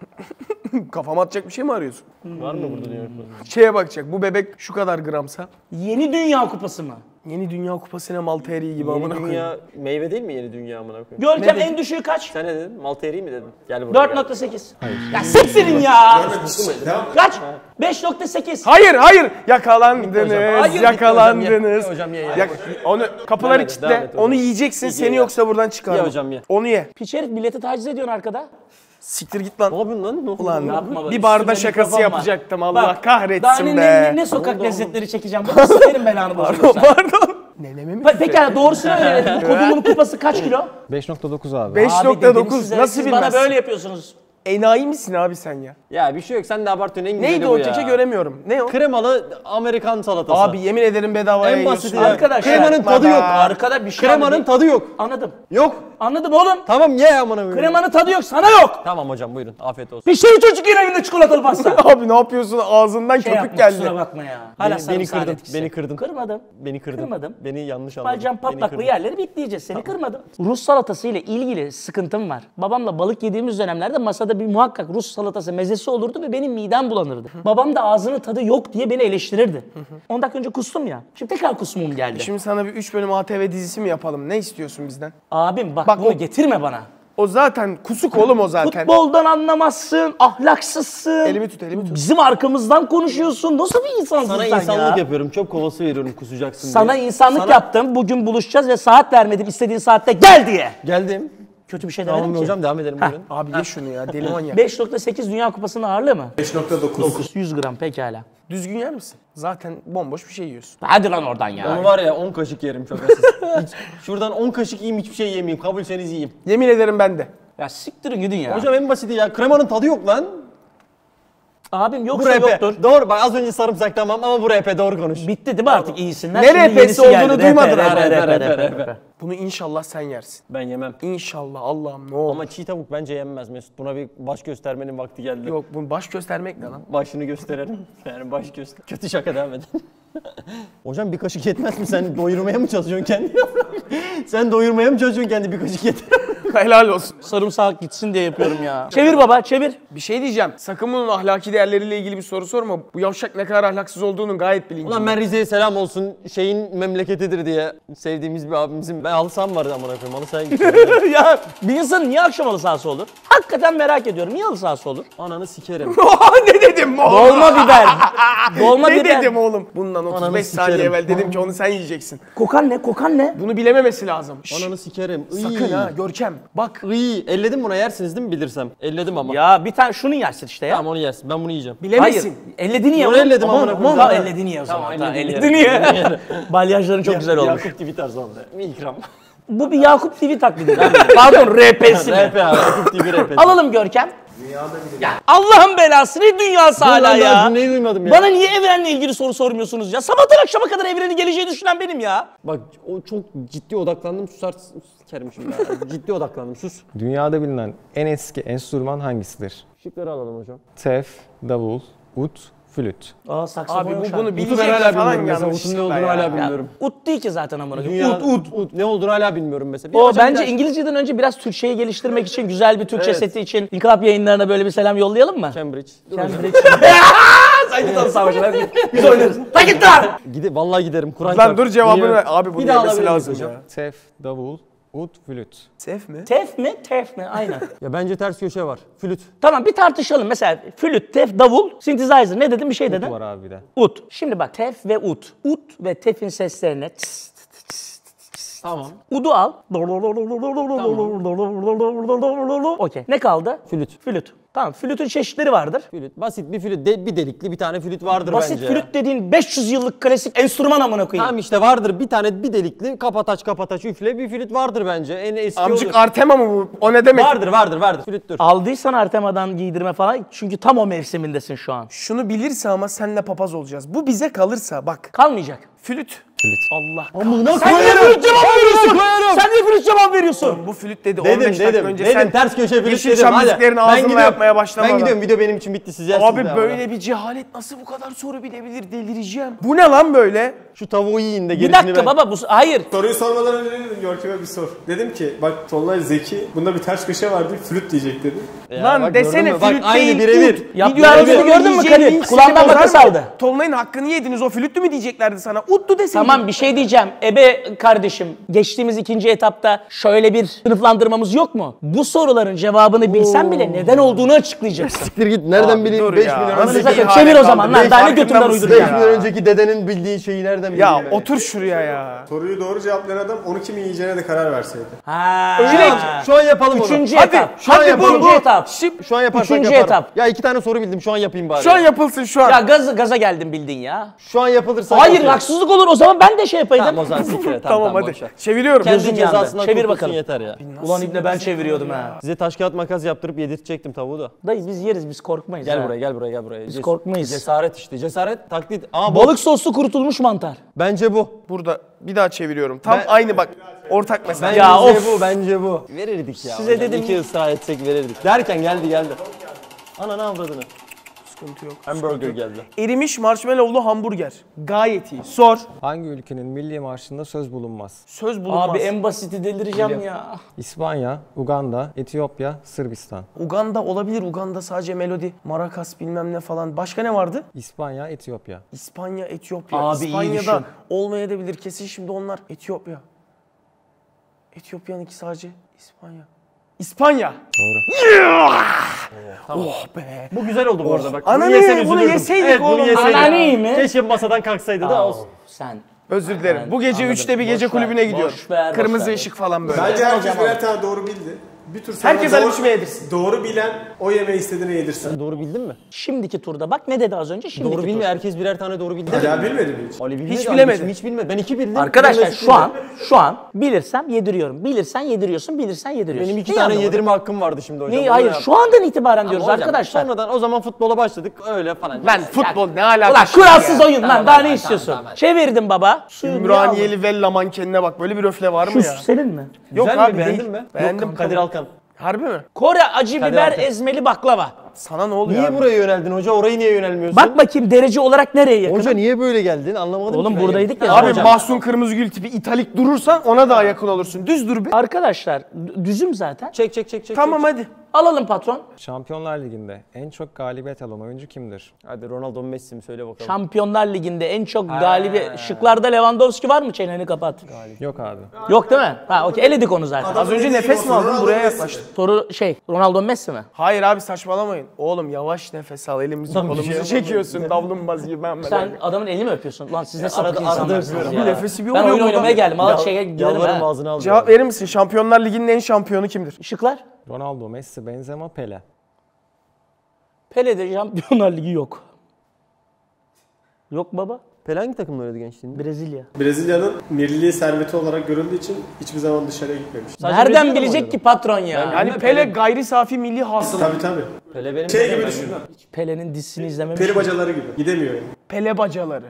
Speaker 4: Kafama atacak bir şey mi arıyorsun?
Speaker 3: Var mı burada Dünya Kupası?
Speaker 4: Şeye bakacak, bu bebek şu kadar gramsa.
Speaker 1: Yeni Dünya Kupası mı?
Speaker 4: Yeni Dünya Kupası'na malta eriği gibi amına
Speaker 3: Yeni
Speaker 4: koyayım.
Speaker 3: dünya meyve değil mi yeni dünya amına koyayım?
Speaker 1: Görkem
Speaker 4: Ne
Speaker 1: en düşüğü kaç?
Speaker 3: Sen ne dedin? Malta eriği mi dedin? Gel buraya.
Speaker 1: dört
Speaker 3: gel.
Speaker 1: nokta sekiz. Ya siktirin ya. Kaç? beş nokta sekiz.
Speaker 4: Hayır hayır yakalandınız
Speaker 1: Hayır,
Speaker 4: yakalandınız.
Speaker 3: Ye hocam, ye, ye.
Speaker 4: Ya, onu kapıları
Speaker 3: Devam et,
Speaker 4: kilitle,
Speaker 3: devam et hocam.
Speaker 4: onu yiyeceksin,
Speaker 3: Ye,
Speaker 4: seni
Speaker 3: ye.
Speaker 4: yoksa buradan çıkarım.
Speaker 3: Ye hocam, ye.
Speaker 4: Onu ye.
Speaker 1: Piç herif milleti taciz ediyorsun arkada.
Speaker 4: Siktir git lan.
Speaker 3: Ne yapıyorsun lan? Ne oldu?
Speaker 4: Ulan
Speaker 1: Yapma bak,
Speaker 4: bir barda
Speaker 1: üstünde
Speaker 4: şakası
Speaker 1: mikrofon var.
Speaker 4: yapacaktım, Allah
Speaker 1: Bak, daha
Speaker 4: kahretsin
Speaker 1: ne,
Speaker 4: be.
Speaker 1: Ne, ne sokak lezzetleri çekeceğim. Bu nasıl senin belanı
Speaker 4: Pardon
Speaker 1: bozuyorsun?
Speaker 4: pardon. Neneme mi?
Speaker 1: Pe- Pekala doğrusunu öğrenelim. Kodumun kupası kaç kilo?
Speaker 5: beş nokta dokuz abi.
Speaker 4: beş
Speaker 1: Abi
Speaker 4: nokta
Speaker 1: dedim
Speaker 4: dokuz
Speaker 1: size,
Speaker 4: nasıl
Speaker 1: siz
Speaker 4: bilmezsin?
Speaker 1: bana böyle yapıyorsunuz.
Speaker 4: Enayi misin abi sen ya?
Speaker 3: Ya bir şey yok, sen de abartıyorsun, en güzeli
Speaker 4: Neydi
Speaker 3: bu
Speaker 4: o
Speaker 3: ya.
Speaker 4: keke göremiyorum. Ne o?
Speaker 3: Kremalı Amerikan salatası.
Speaker 4: Abi yemin ederim bedavaya
Speaker 3: en basit
Speaker 4: yiyorsun.
Speaker 3: ya.
Speaker 1: Arkadaşlar.
Speaker 3: Kremanın tadı yok.
Speaker 1: Arkada bir şey
Speaker 3: Kremanın
Speaker 1: abi.
Speaker 3: tadı yok.
Speaker 1: Anladım.
Speaker 3: Yok.
Speaker 1: Anladım oğlum.
Speaker 3: Tamam ye amına koyayım.
Speaker 1: Kremanın tadı yok, sana yok.
Speaker 3: Tamam hocam, buyurun. Afiyet olsun.
Speaker 1: Bir şey çocuk yine evinde çikolatalı pasta.
Speaker 4: Abi ne yapıyorsun? Ağzından
Speaker 1: Şey
Speaker 4: köpük
Speaker 1: yapma,
Speaker 4: geldi.
Speaker 1: kusura bakma ya. Hala
Speaker 3: Beni, beni
Speaker 1: sarımsağın
Speaker 3: kırdın.
Speaker 1: etkisi.
Speaker 3: Beni kırdın.
Speaker 1: Kırmadım.
Speaker 3: Beni kırdın.
Speaker 1: Kırmadım.
Speaker 3: Beni yanlış anladın.
Speaker 1: Bacağım
Speaker 3: Beni
Speaker 1: patlaklı
Speaker 3: kırdın.
Speaker 1: yerleri bitleyeceğiz. Seni kırmadım. Rus salatası ile ilgili sıkıntım var. Babamla balık yediğimiz dönemlerde masada bir muhakkak Rus salatası mezesi olurdu ve benim midem bulanırdı. Babam da ağzının tadı yok diye beni eleştirirdi. on dakika önce kustum ya. Şimdi tekrar kusmum geldi.
Speaker 4: Şimdi sana bir üç bölüm A T V dizisi mi yapalım? Ne istiyorsun bizden?
Speaker 1: Abim bak,
Speaker 4: Bak
Speaker 1: bunu
Speaker 4: o-
Speaker 1: getirme bana.
Speaker 4: O zaten kusuk oğlum o zaten.
Speaker 1: Futboldan anlamazsın, ahlaksızsın.
Speaker 4: Elimi tut, elimi tut.
Speaker 1: Bizim arkamızdan konuşuyorsun. Nasıl bir insansın
Speaker 3: Sana
Speaker 1: sen
Speaker 3: insanlık
Speaker 1: ya?
Speaker 3: yapıyorum. Çöp kovası veriyorum kusacaksın
Speaker 1: Sana
Speaker 3: diye.
Speaker 1: insanlık
Speaker 3: Sana-
Speaker 1: yaptım. Bugün buluşacağız ve saat vermedim. İstediğin saatte gel diye.
Speaker 3: Geldim.
Speaker 1: Kötü bir şey demedim
Speaker 3: Tamam
Speaker 1: ki.
Speaker 3: hocam, devam edelim buyurun.
Speaker 4: Abi ye şunu ya, deli manyak.
Speaker 1: beş nokta sekiz Dünya Kupası'nın ağırlığı mı?
Speaker 6: beş nokta dokuz.
Speaker 1: yüz gram pekala.
Speaker 4: Düzgün yer misin? Zaten bomboş bir şey yiyorsun.
Speaker 1: Hadi lan oradan ya.
Speaker 3: Onu var ya on kaşık yerim şakasız. Hiç, şuradan on kaşık yiyeyim, hiçbir şey yemeyeyim. Kabulseniz yiyeyim.
Speaker 4: Yemin ederim ben de.
Speaker 1: Ya siktirin gidin ya.
Speaker 3: Hocam en basiti ya. Kremanın tadı yok lan.
Speaker 1: Abim
Speaker 3: Bu
Speaker 1: yoksa
Speaker 3: R P.
Speaker 1: yoktur.
Speaker 3: Doğru bak az önce sarımsak tamam ama bu R P doğru konuş.
Speaker 1: Bitti değil mi artık iyisinden?
Speaker 4: Ne
Speaker 1: Şimdi
Speaker 4: R P'si
Speaker 1: yenisi
Speaker 4: olduğunu
Speaker 1: geldi.
Speaker 4: duymadın
Speaker 1: R P,
Speaker 4: ama.
Speaker 1: R P,
Speaker 3: R P,
Speaker 1: R P,
Speaker 3: R P.
Speaker 1: R P.
Speaker 4: Bunu inşallah sen yersin.
Speaker 3: Ben yemem.
Speaker 4: İnşallah Allah'ım ne olur.
Speaker 3: Ama çiğ tavuk bence yenmez Mesut. Buna bir baş göstermenin vakti geldi.
Speaker 4: Yok bunu baş göstermek ne lan?
Speaker 3: Başını gösterelim. Yani baş göster. Kötü şaka devam edin. Hocam bir kaşık yetmez mi? Sen doyurmaya mı çalışıyorsun kendini? Sen doyurmaya mı çalışıyorsun kendini bir kaşık yeter?
Speaker 4: Helal olsun.
Speaker 1: Sarımsak gitsin diye yapıyorum ya. Çevir baba çevir.
Speaker 4: Bir şey diyeceğim. Sakın bunun ahlaki değerleriyle ilgili bir soru sorma. Bu yavşak ne kadar ahlaksız olduğunun gayet bilincinde.
Speaker 3: Ulan ben Rize'ye selam olsun şeyin memleketidir diye sevdiğimiz bir abimizin. Ben halı saham vardı amına koyayım. Halı sahaya gittim.
Speaker 1: Ya bir insanın niye akşam halı sahası olur? Hakikaten merak ediyorum. Niye halı sahası olur?
Speaker 3: Ananı sikerim.
Speaker 4: Ne dedim oğlum?
Speaker 1: Dolma biber. Dolma
Speaker 4: Ne
Speaker 1: biber.
Speaker 4: dedim oğlum? Bundan otuz beş saniye
Speaker 3: sikerim.
Speaker 4: evvel dedim ki onu sen yiyeceksin.
Speaker 1: Kokan ne? Kokan ne?
Speaker 4: Bunu bilememesi lazım. Şşş,
Speaker 3: Ananı sikerim.
Speaker 4: sakın ha Görkem. Bak.
Speaker 3: Iy. Elledim buna yersiniz değil mi bilirsem? Elledim ama.
Speaker 1: Ya bir tane şunu yersin işte ya.
Speaker 3: Tamam onu yersin. Ben bunu yiyeceğim.
Speaker 4: Bilemesin.
Speaker 1: Hayır. Elledin ye
Speaker 3: Onu
Speaker 1: oğlum.
Speaker 3: elledim
Speaker 1: Aman,
Speaker 3: amına
Speaker 1: aman.
Speaker 3: koyayım.
Speaker 1: Tamam
Speaker 3: Tamam.
Speaker 1: elledin ye o zaman.
Speaker 3: Tamam,
Speaker 1: Tamam,
Speaker 3: elledim
Speaker 1: elledin ye. Balyajların çok güzel olmuş.
Speaker 3: Yakup T V tarzı oldu. İkram.
Speaker 1: Bu bir Yakup T V taklidi. Pardon R P'si mi?
Speaker 3: R P abi. Yakup T V R P.
Speaker 1: Alalım Görkem. Ya Allah'ın belası ne dünyası hala
Speaker 3: Hala
Speaker 1: ya.
Speaker 3: cümleyi duymadım ya.
Speaker 1: Bana niye evrenle ilgili soru sormuyorsunuz ya? Sabahtan akşama kadar evreni geleceği düşünen benim ya.
Speaker 3: Bak o çok ciddi odaklandım susar sikerim şimdi. ya. Ciddi odaklandım sus.
Speaker 5: Dünyada bilinen en eski enstrüman hangisidir?
Speaker 3: Şıkları alalım hocam.
Speaker 5: Tef, davul, ut, flüt.
Speaker 1: Aa saksafon
Speaker 4: Abi
Speaker 1: yok
Speaker 4: bu
Speaker 1: şu an.
Speaker 4: bunu
Speaker 3: Utu ben
Speaker 4: bilecek
Speaker 3: hala
Speaker 4: falan
Speaker 3: bilmiyorum mesela. Utun ne
Speaker 4: yanlışlıkla
Speaker 3: olduğunu
Speaker 4: ya.
Speaker 3: hala bilmiyorum.
Speaker 1: Ut değil ki zaten amına koyayım.
Speaker 3: Dünya,
Speaker 1: Ut, ut.
Speaker 3: ut. Ne olduğunu hala bilmiyorum mesela. Bir
Speaker 1: O
Speaker 3: hocam
Speaker 1: bence
Speaker 3: bir daha-
Speaker 1: İngilizceden önce biraz Türkçeyi geliştirmek için güzel bir Türkçe
Speaker 3: Evet.
Speaker 1: seti için İnkılap Yayınlarına böyle bir selam yollayalım mı?
Speaker 3: Cambridge. Dur hocam.
Speaker 1: Sanki tam savaşlar biz oynarız. Lan git lan!
Speaker 3: Gide, vallahi giderim. Kur'an
Speaker 4: Lan
Speaker 3: çarpsın.
Speaker 4: dur cevabını
Speaker 3: Niye?
Speaker 4: ver. Abi bunu
Speaker 3: Bir daha
Speaker 4: yemesi
Speaker 3: alabilir miyiz
Speaker 4: lazım
Speaker 3: hocam?
Speaker 4: ya.
Speaker 5: Tef, davul, ut, flüt.
Speaker 4: Sef mi?
Speaker 1: Tef mi? Tef mi? Aynen.
Speaker 3: Ya bence ters köşe var. Flüt.
Speaker 1: Tamam bir tartışalım. Mesela flüt, tef, davul, synthesizer. Ne dedim? Bir şey dedin.
Speaker 5: Var abi bir de.
Speaker 1: Ut. Şimdi bak tef ve ut. Ut ve tefin seslerine tıs,
Speaker 3: Tamam.
Speaker 1: udu al. Okey. Ne kaldı?
Speaker 3: Flüt.
Speaker 1: Flüt. Tamam flütün çeşitleri vardır.
Speaker 3: Flüt. Basit bir flüt. De, bir delikli bir tane flüt vardır
Speaker 1: Basit
Speaker 3: bence.
Speaker 1: flüt dediğin beş yüz yıllık klasik enstrüman amına koyayım.
Speaker 3: Tamam işte vardır bir tane bir delikli kapataç kapataç üfle bir flüt vardır bence. En eski
Speaker 4: Amcık
Speaker 3: odur.
Speaker 4: Artema mı bu? O ne demek?
Speaker 3: Vardır vardır vardır. Flüttür.
Speaker 1: Aldıysan Artema'dan giydirme falan çünkü tam o mevsimindesin şu an.
Speaker 4: Şunu bilirse ama senle papaz olacağız. Bu bize kalırsa bak.
Speaker 1: Kalmayacak.
Speaker 4: Flüt.
Speaker 5: Flüt.
Speaker 4: Allah.
Speaker 3: Amına
Speaker 1: Sen niye flüt cevap veriyorsun? Sen niye flüt cevap veriyorsun?
Speaker 4: Bu flüt dedi
Speaker 3: Dedim
Speaker 4: on beş dakika
Speaker 3: dedim.
Speaker 4: önce
Speaker 3: Dedim
Speaker 4: sen
Speaker 3: ters köşe flüt dedim.
Speaker 4: Yeşilçam
Speaker 3: Hadi.
Speaker 4: müziklerini
Speaker 3: Ben
Speaker 4: ağzınla
Speaker 3: gidiyorum.
Speaker 4: yapmaya başlamadan.
Speaker 3: Ben gidiyorum video benim için bitti siz yersiniz.
Speaker 4: Abi
Speaker 3: de
Speaker 4: böyle bir cehalet nasıl bu kadar soru bilebilir delireceğim. Bu ne lan böyle?
Speaker 3: Şu tavuğu yiyin de
Speaker 1: Bir
Speaker 3: gerisini
Speaker 1: dakika
Speaker 3: ben.
Speaker 1: baba bu hayır.
Speaker 6: Soruyu sormadan önce ne dedim Görkem'e bir sor. Dedim ki bak Tolunay zeki, bunda bir ters köşe var deyip flüt diyecek dedi.
Speaker 3: Ya
Speaker 4: Lan
Speaker 3: bak,
Speaker 4: desene
Speaker 3: gördün mü? Bak,
Speaker 4: flüt
Speaker 3: aynı
Speaker 4: değil,
Speaker 3: birebir.
Speaker 4: ut.
Speaker 1: Yaptığı
Speaker 4: Videoyu
Speaker 1: hareketi gördün mü Kadir?
Speaker 4: yiyeceğin
Speaker 1: Kulağından
Speaker 4: seni
Speaker 1: makas
Speaker 4: bozar mı?
Speaker 1: aldı.
Speaker 4: Tolunay'ın hakkını yediniz o flüt mü diyeceklerdi sana? Uttu deseydin.
Speaker 1: Tamam bir şey diyeceğim. Ebe kardeşim geçtiğimiz ikinci etapta şöyle bir sınıflandırmamız yok mu? Bu soruların cevabını bilsen bile neden olduğunu açıklayacaksın.
Speaker 3: Siktir git nereden
Speaker 4: Abi
Speaker 3: bileyim
Speaker 4: dur
Speaker 3: beş
Speaker 4: ya.
Speaker 3: milyon
Speaker 4: Nasıl
Speaker 3: önceki
Speaker 4: bir
Speaker 1: Sakın
Speaker 4: hale
Speaker 1: çevir o
Speaker 4: kaldı?
Speaker 1: zaman lan.
Speaker 4: Beş-
Speaker 1: Daha ne
Speaker 4: farkında
Speaker 1: götünden
Speaker 4: mısın
Speaker 1: uyduracağım.
Speaker 3: beş
Speaker 4: ya?
Speaker 3: milyon önceki dedenin bildiği şeyi nereden bileyim?
Speaker 4: Ya
Speaker 3: ben?
Speaker 4: otur şuraya ya.
Speaker 6: Soruyu doğru cevaplayan adam onu kimin yiyeceğine de karar verseydi.
Speaker 1: Ha.
Speaker 3: Şu an yapalım onu.
Speaker 1: Üçüncü
Speaker 4: Hadi,
Speaker 1: etap.
Speaker 3: şu an
Speaker 1: Hadi
Speaker 3: yapalım.
Speaker 1: Üçüncü etap.
Speaker 4: Şıp.
Speaker 3: Şu an yaparsak
Speaker 1: Üçüncü
Speaker 3: yaparım.
Speaker 1: etap.
Speaker 3: Ya iki tane soru bildim şu an yapayım bari.
Speaker 4: Şu an yapılsın şu an.
Speaker 1: Ya gaz, gaza geldim bildin ya.
Speaker 3: Şu an yapılırsa
Speaker 1: Hayır
Speaker 3: okey.
Speaker 1: haksızlık olur o zaman ben de şey yapaydım.
Speaker 3: Tamam o zaman siktir et.
Speaker 4: tamam,
Speaker 3: Tamam,
Speaker 4: hadi.
Speaker 3: boş ver.
Speaker 4: Çeviriyorum.
Speaker 3: Kendi
Speaker 1: Gözüm yandı.
Speaker 3: cezasından
Speaker 1: Çevir
Speaker 3: kurtulsun
Speaker 1: bakalım.
Speaker 3: yeter ya.
Speaker 1: Ulan İbne ben çeviriyordum ha.
Speaker 3: Size taş kağıt makas yaptırıp yedirtecektim tavuğu da.
Speaker 1: Dayı biz yeriz biz korkmayız.
Speaker 3: Gel
Speaker 1: ha.
Speaker 3: buraya gel buraya gel buraya. Biz
Speaker 1: korkmayız.
Speaker 3: Cesaret işte cesaret taklit. Aa bu.
Speaker 1: Balık soslu kurutulmuş mantar.
Speaker 3: Bence bu.
Speaker 4: Burada bir daha çeviriyorum. Tam
Speaker 3: Ben-
Speaker 4: aynı bak. Ortak mesela.
Speaker 3: Bence
Speaker 1: Ya of.
Speaker 3: bu bence bu. Verirdik ya.
Speaker 1: Size
Speaker 3: hocam.
Speaker 1: dedim-
Speaker 3: İki ısrar etsek verirdik. Derken geldi geldi. Ana ne avradını.
Speaker 4: Sıkıntı yok.
Speaker 3: Hamburger geldi.
Speaker 4: Erimiş marshmallowlu hamburger. Gayet iyi. Sor.
Speaker 5: Hangi ülkenin milli marşında söz bulunmaz?
Speaker 4: Söz bulunmaz.
Speaker 1: Abi en basiti delireceğim ya.
Speaker 5: İspanya, Uganda, Etiyopya, Sırbistan.
Speaker 4: Uganda olabilir. Uganda sadece melodi. Maracas bilmem ne falan. Başka ne vardı?
Speaker 5: İspanya, Etiyopya.
Speaker 4: İspanya, Etiyopya.
Speaker 1: Abi iyi
Speaker 4: İspanya'da
Speaker 1: düşün.
Speaker 4: olmayabilir. Kesin şimdi onlar. Etiyopya. Etiyopya'nınki sadece İspanya. İspanya. Oh be.
Speaker 3: Bu güzel oldu bu arada bak.
Speaker 4: Ananı,
Speaker 3: bunu yesen
Speaker 4: bunu
Speaker 3: üzülürdüm.
Speaker 4: yeseydik
Speaker 3: evet,
Speaker 4: oğlum.
Speaker 3: Bunu yeseydik.
Speaker 1: Ananı mi?
Speaker 3: Keşke masadan kalksaydı da olsun.
Speaker 1: Sen.
Speaker 4: Özür dilerim.
Speaker 1: Ben
Speaker 4: Bu gece
Speaker 1: anladım.
Speaker 4: üçte bir gece
Speaker 1: Boş ver,
Speaker 4: kulübüne gidiyorum.
Speaker 1: boş ver, boş
Speaker 4: Kırmızı
Speaker 1: ver.
Speaker 4: ışık falan böyle.
Speaker 6: Bence herkes birer tane doğru bildi. Bir tur sonra
Speaker 4: Herkes
Speaker 6: doğru,
Speaker 4: Ali biçime yedirsin.
Speaker 6: doğru bilen o yemeği istediğine yedirsin.
Speaker 3: Sen doğru bildin mi?
Speaker 1: Şimdiki turda bak ne dedi az önce? Şimdiki
Speaker 3: Doğru
Speaker 1: tur.
Speaker 3: bilmiyor. Herkes birer tane doğru bildi.
Speaker 6: Ali abi bilmedi mi hiç?
Speaker 3: Ali bilmedi.
Speaker 4: Hiç
Speaker 3: Ali
Speaker 4: bilemedi.
Speaker 3: biçim Hiç bilmedi. Ben iki bildim.
Speaker 1: Arkadaşlar
Speaker 3: Mesut
Speaker 1: şu
Speaker 3: bildi.
Speaker 1: an şu an bilirsem yediriyorum. Bilirsen yediriyorsun, bilirsen yediriyorsun.
Speaker 3: Benim iki
Speaker 1: Neyi
Speaker 3: tane
Speaker 1: anlamadın?
Speaker 3: yedirme hakkım vardı şimdi hocam.
Speaker 1: Neyi?
Speaker 3: Onu
Speaker 1: Hayır
Speaker 3: yap-
Speaker 1: şu andan itibaren diyoruz
Speaker 3: Ama hocam,
Speaker 1: arkadaşlar.
Speaker 3: Sonradan o zaman futbola başladık öyle falan.
Speaker 4: Ben futbol ne alakası?
Speaker 1: Ulan kuralsız oyun lan
Speaker 3: Tamam,
Speaker 1: daha
Speaker 3: tamam,
Speaker 1: ne istiyorsun?
Speaker 3: tamam, tamam.
Speaker 1: Çevirdim baba. Suyu niye aldın?
Speaker 4: Ümraniyeli Vella mankenine bak. Böyle bir röfle var mı
Speaker 1: Şu
Speaker 4: ya?
Speaker 1: senin mi?
Speaker 4: Yok
Speaker 3: Güzel
Speaker 4: abi,
Speaker 3: mi? Beğendin
Speaker 4: değil.
Speaker 3: mi?
Speaker 4: Beğendim.
Speaker 3: Yok, Kadir Alkan.
Speaker 4: Harbi mi?
Speaker 1: Kore acı
Speaker 3: Kadir
Speaker 1: biber
Speaker 3: Alkan.
Speaker 1: ezmeli baklava.
Speaker 4: Sana ne oluyor
Speaker 3: Niye
Speaker 4: abi?
Speaker 3: buraya yöneldin hoca? Orayı niye yönelmiyorsun?
Speaker 1: Bak bakayım derece olarak nereye yakın?
Speaker 3: Hoca niye böyle geldin? Anlamadım
Speaker 1: Oğlum
Speaker 3: ki ben
Speaker 1: buradaydık
Speaker 3: ya.
Speaker 1: ya.
Speaker 4: Abi
Speaker 1: hocam.
Speaker 4: Mahsun Kırmızıgül tipi italik durursan ona daha yakın olursun. Düz dur bir.
Speaker 1: Arkadaşlar d- düzüm zaten.
Speaker 3: Çek çek çek çek.
Speaker 4: Tamam
Speaker 3: çek.
Speaker 4: hadi.
Speaker 1: Alalım patron.
Speaker 5: Şampiyonlar Ligi'nde en çok galibiyet alan oyuncu kimdir?
Speaker 3: Hadi Ronaldo mu Messi mi söyle bakalım.
Speaker 1: Şampiyonlar Ligi'nde en çok galibi şıklarda Lewandowski var mı? Çeneni kapat.
Speaker 5: Yok abi.
Speaker 1: Yok değil mi? Ha okey eledik onu zaten.
Speaker 4: Az önce nefes mi aldın? Buraya yaklaştın.
Speaker 1: Soru şey Ronaldo mu, Messi mi?
Speaker 4: Hayır abi saçmalamayın. Oğlum yavaş nefes al. Elimizi
Speaker 3: Tamam, bir
Speaker 4: kolumuzu
Speaker 3: şey
Speaker 4: çekiyorsun. Davlumbaz gibi ben
Speaker 1: Sen adamın elini mi öpüyorsun? Lan siz ne sapık
Speaker 3: arada- arada
Speaker 1: insanlarsınız
Speaker 3: öpüyorum.
Speaker 1: ya.
Speaker 4: Bir nefesi bir
Speaker 1: Ben
Speaker 4: oluyor
Speaker 1: oyun
Speaker 4: buradan.
Speaker 1: oynamaya geldim. Al
Speaker 3: Ya-
Speaker 1: şeye gidelim
Speaker 3: Yalvarırım
Speaker 1: ha.
Speaker 3: ağzını al.
Speaker 4: Cevap verir misin? Şampiyonlar Ligi'nin en şampiyonu kimdir?
Speaker 1: Işıklar.
Speaker 5: Ronaldo, Messi, Benzema, Pele.
Speaker 1: Pele'de Şampiyonlar Ligi yok. Yok baba.
Speaker 3: Pele hangi takımda oynadı gençliğinde?
Speaker 1: Brezilya.
Speaker 6: Brezilya'nın milli serveti olarak görüldüğü için hiçbir zaman dışarıya gitmemiş.
Speaker 3: Sadece
Speaker 1: Nereden
Speaker 3: Brezilya'da mı
Speaker 1: bilecek
Speaker 3: oynadı?
Speaker 1: ki patron ya?
Speaker 4: Yani
Speaker 3: Bilmem,
Speaker 4: Pele
Speaker 3: Pele-
Speaker 4: gayri safi milli hasıla.
Speaker 6: Tabii tabii.
Speaker 3: Pele benim.
Speaker 6: Şey gibi
Speaker 3: ben
Speaker 6: düşün.
Speaker 3: bilmem.
Speaker 1: Pele'nin dizisini izlememiş.
Speaker 6: Peri bacaları gibi. Gidemiyor yani.
Speaker 4: Pele bacaları.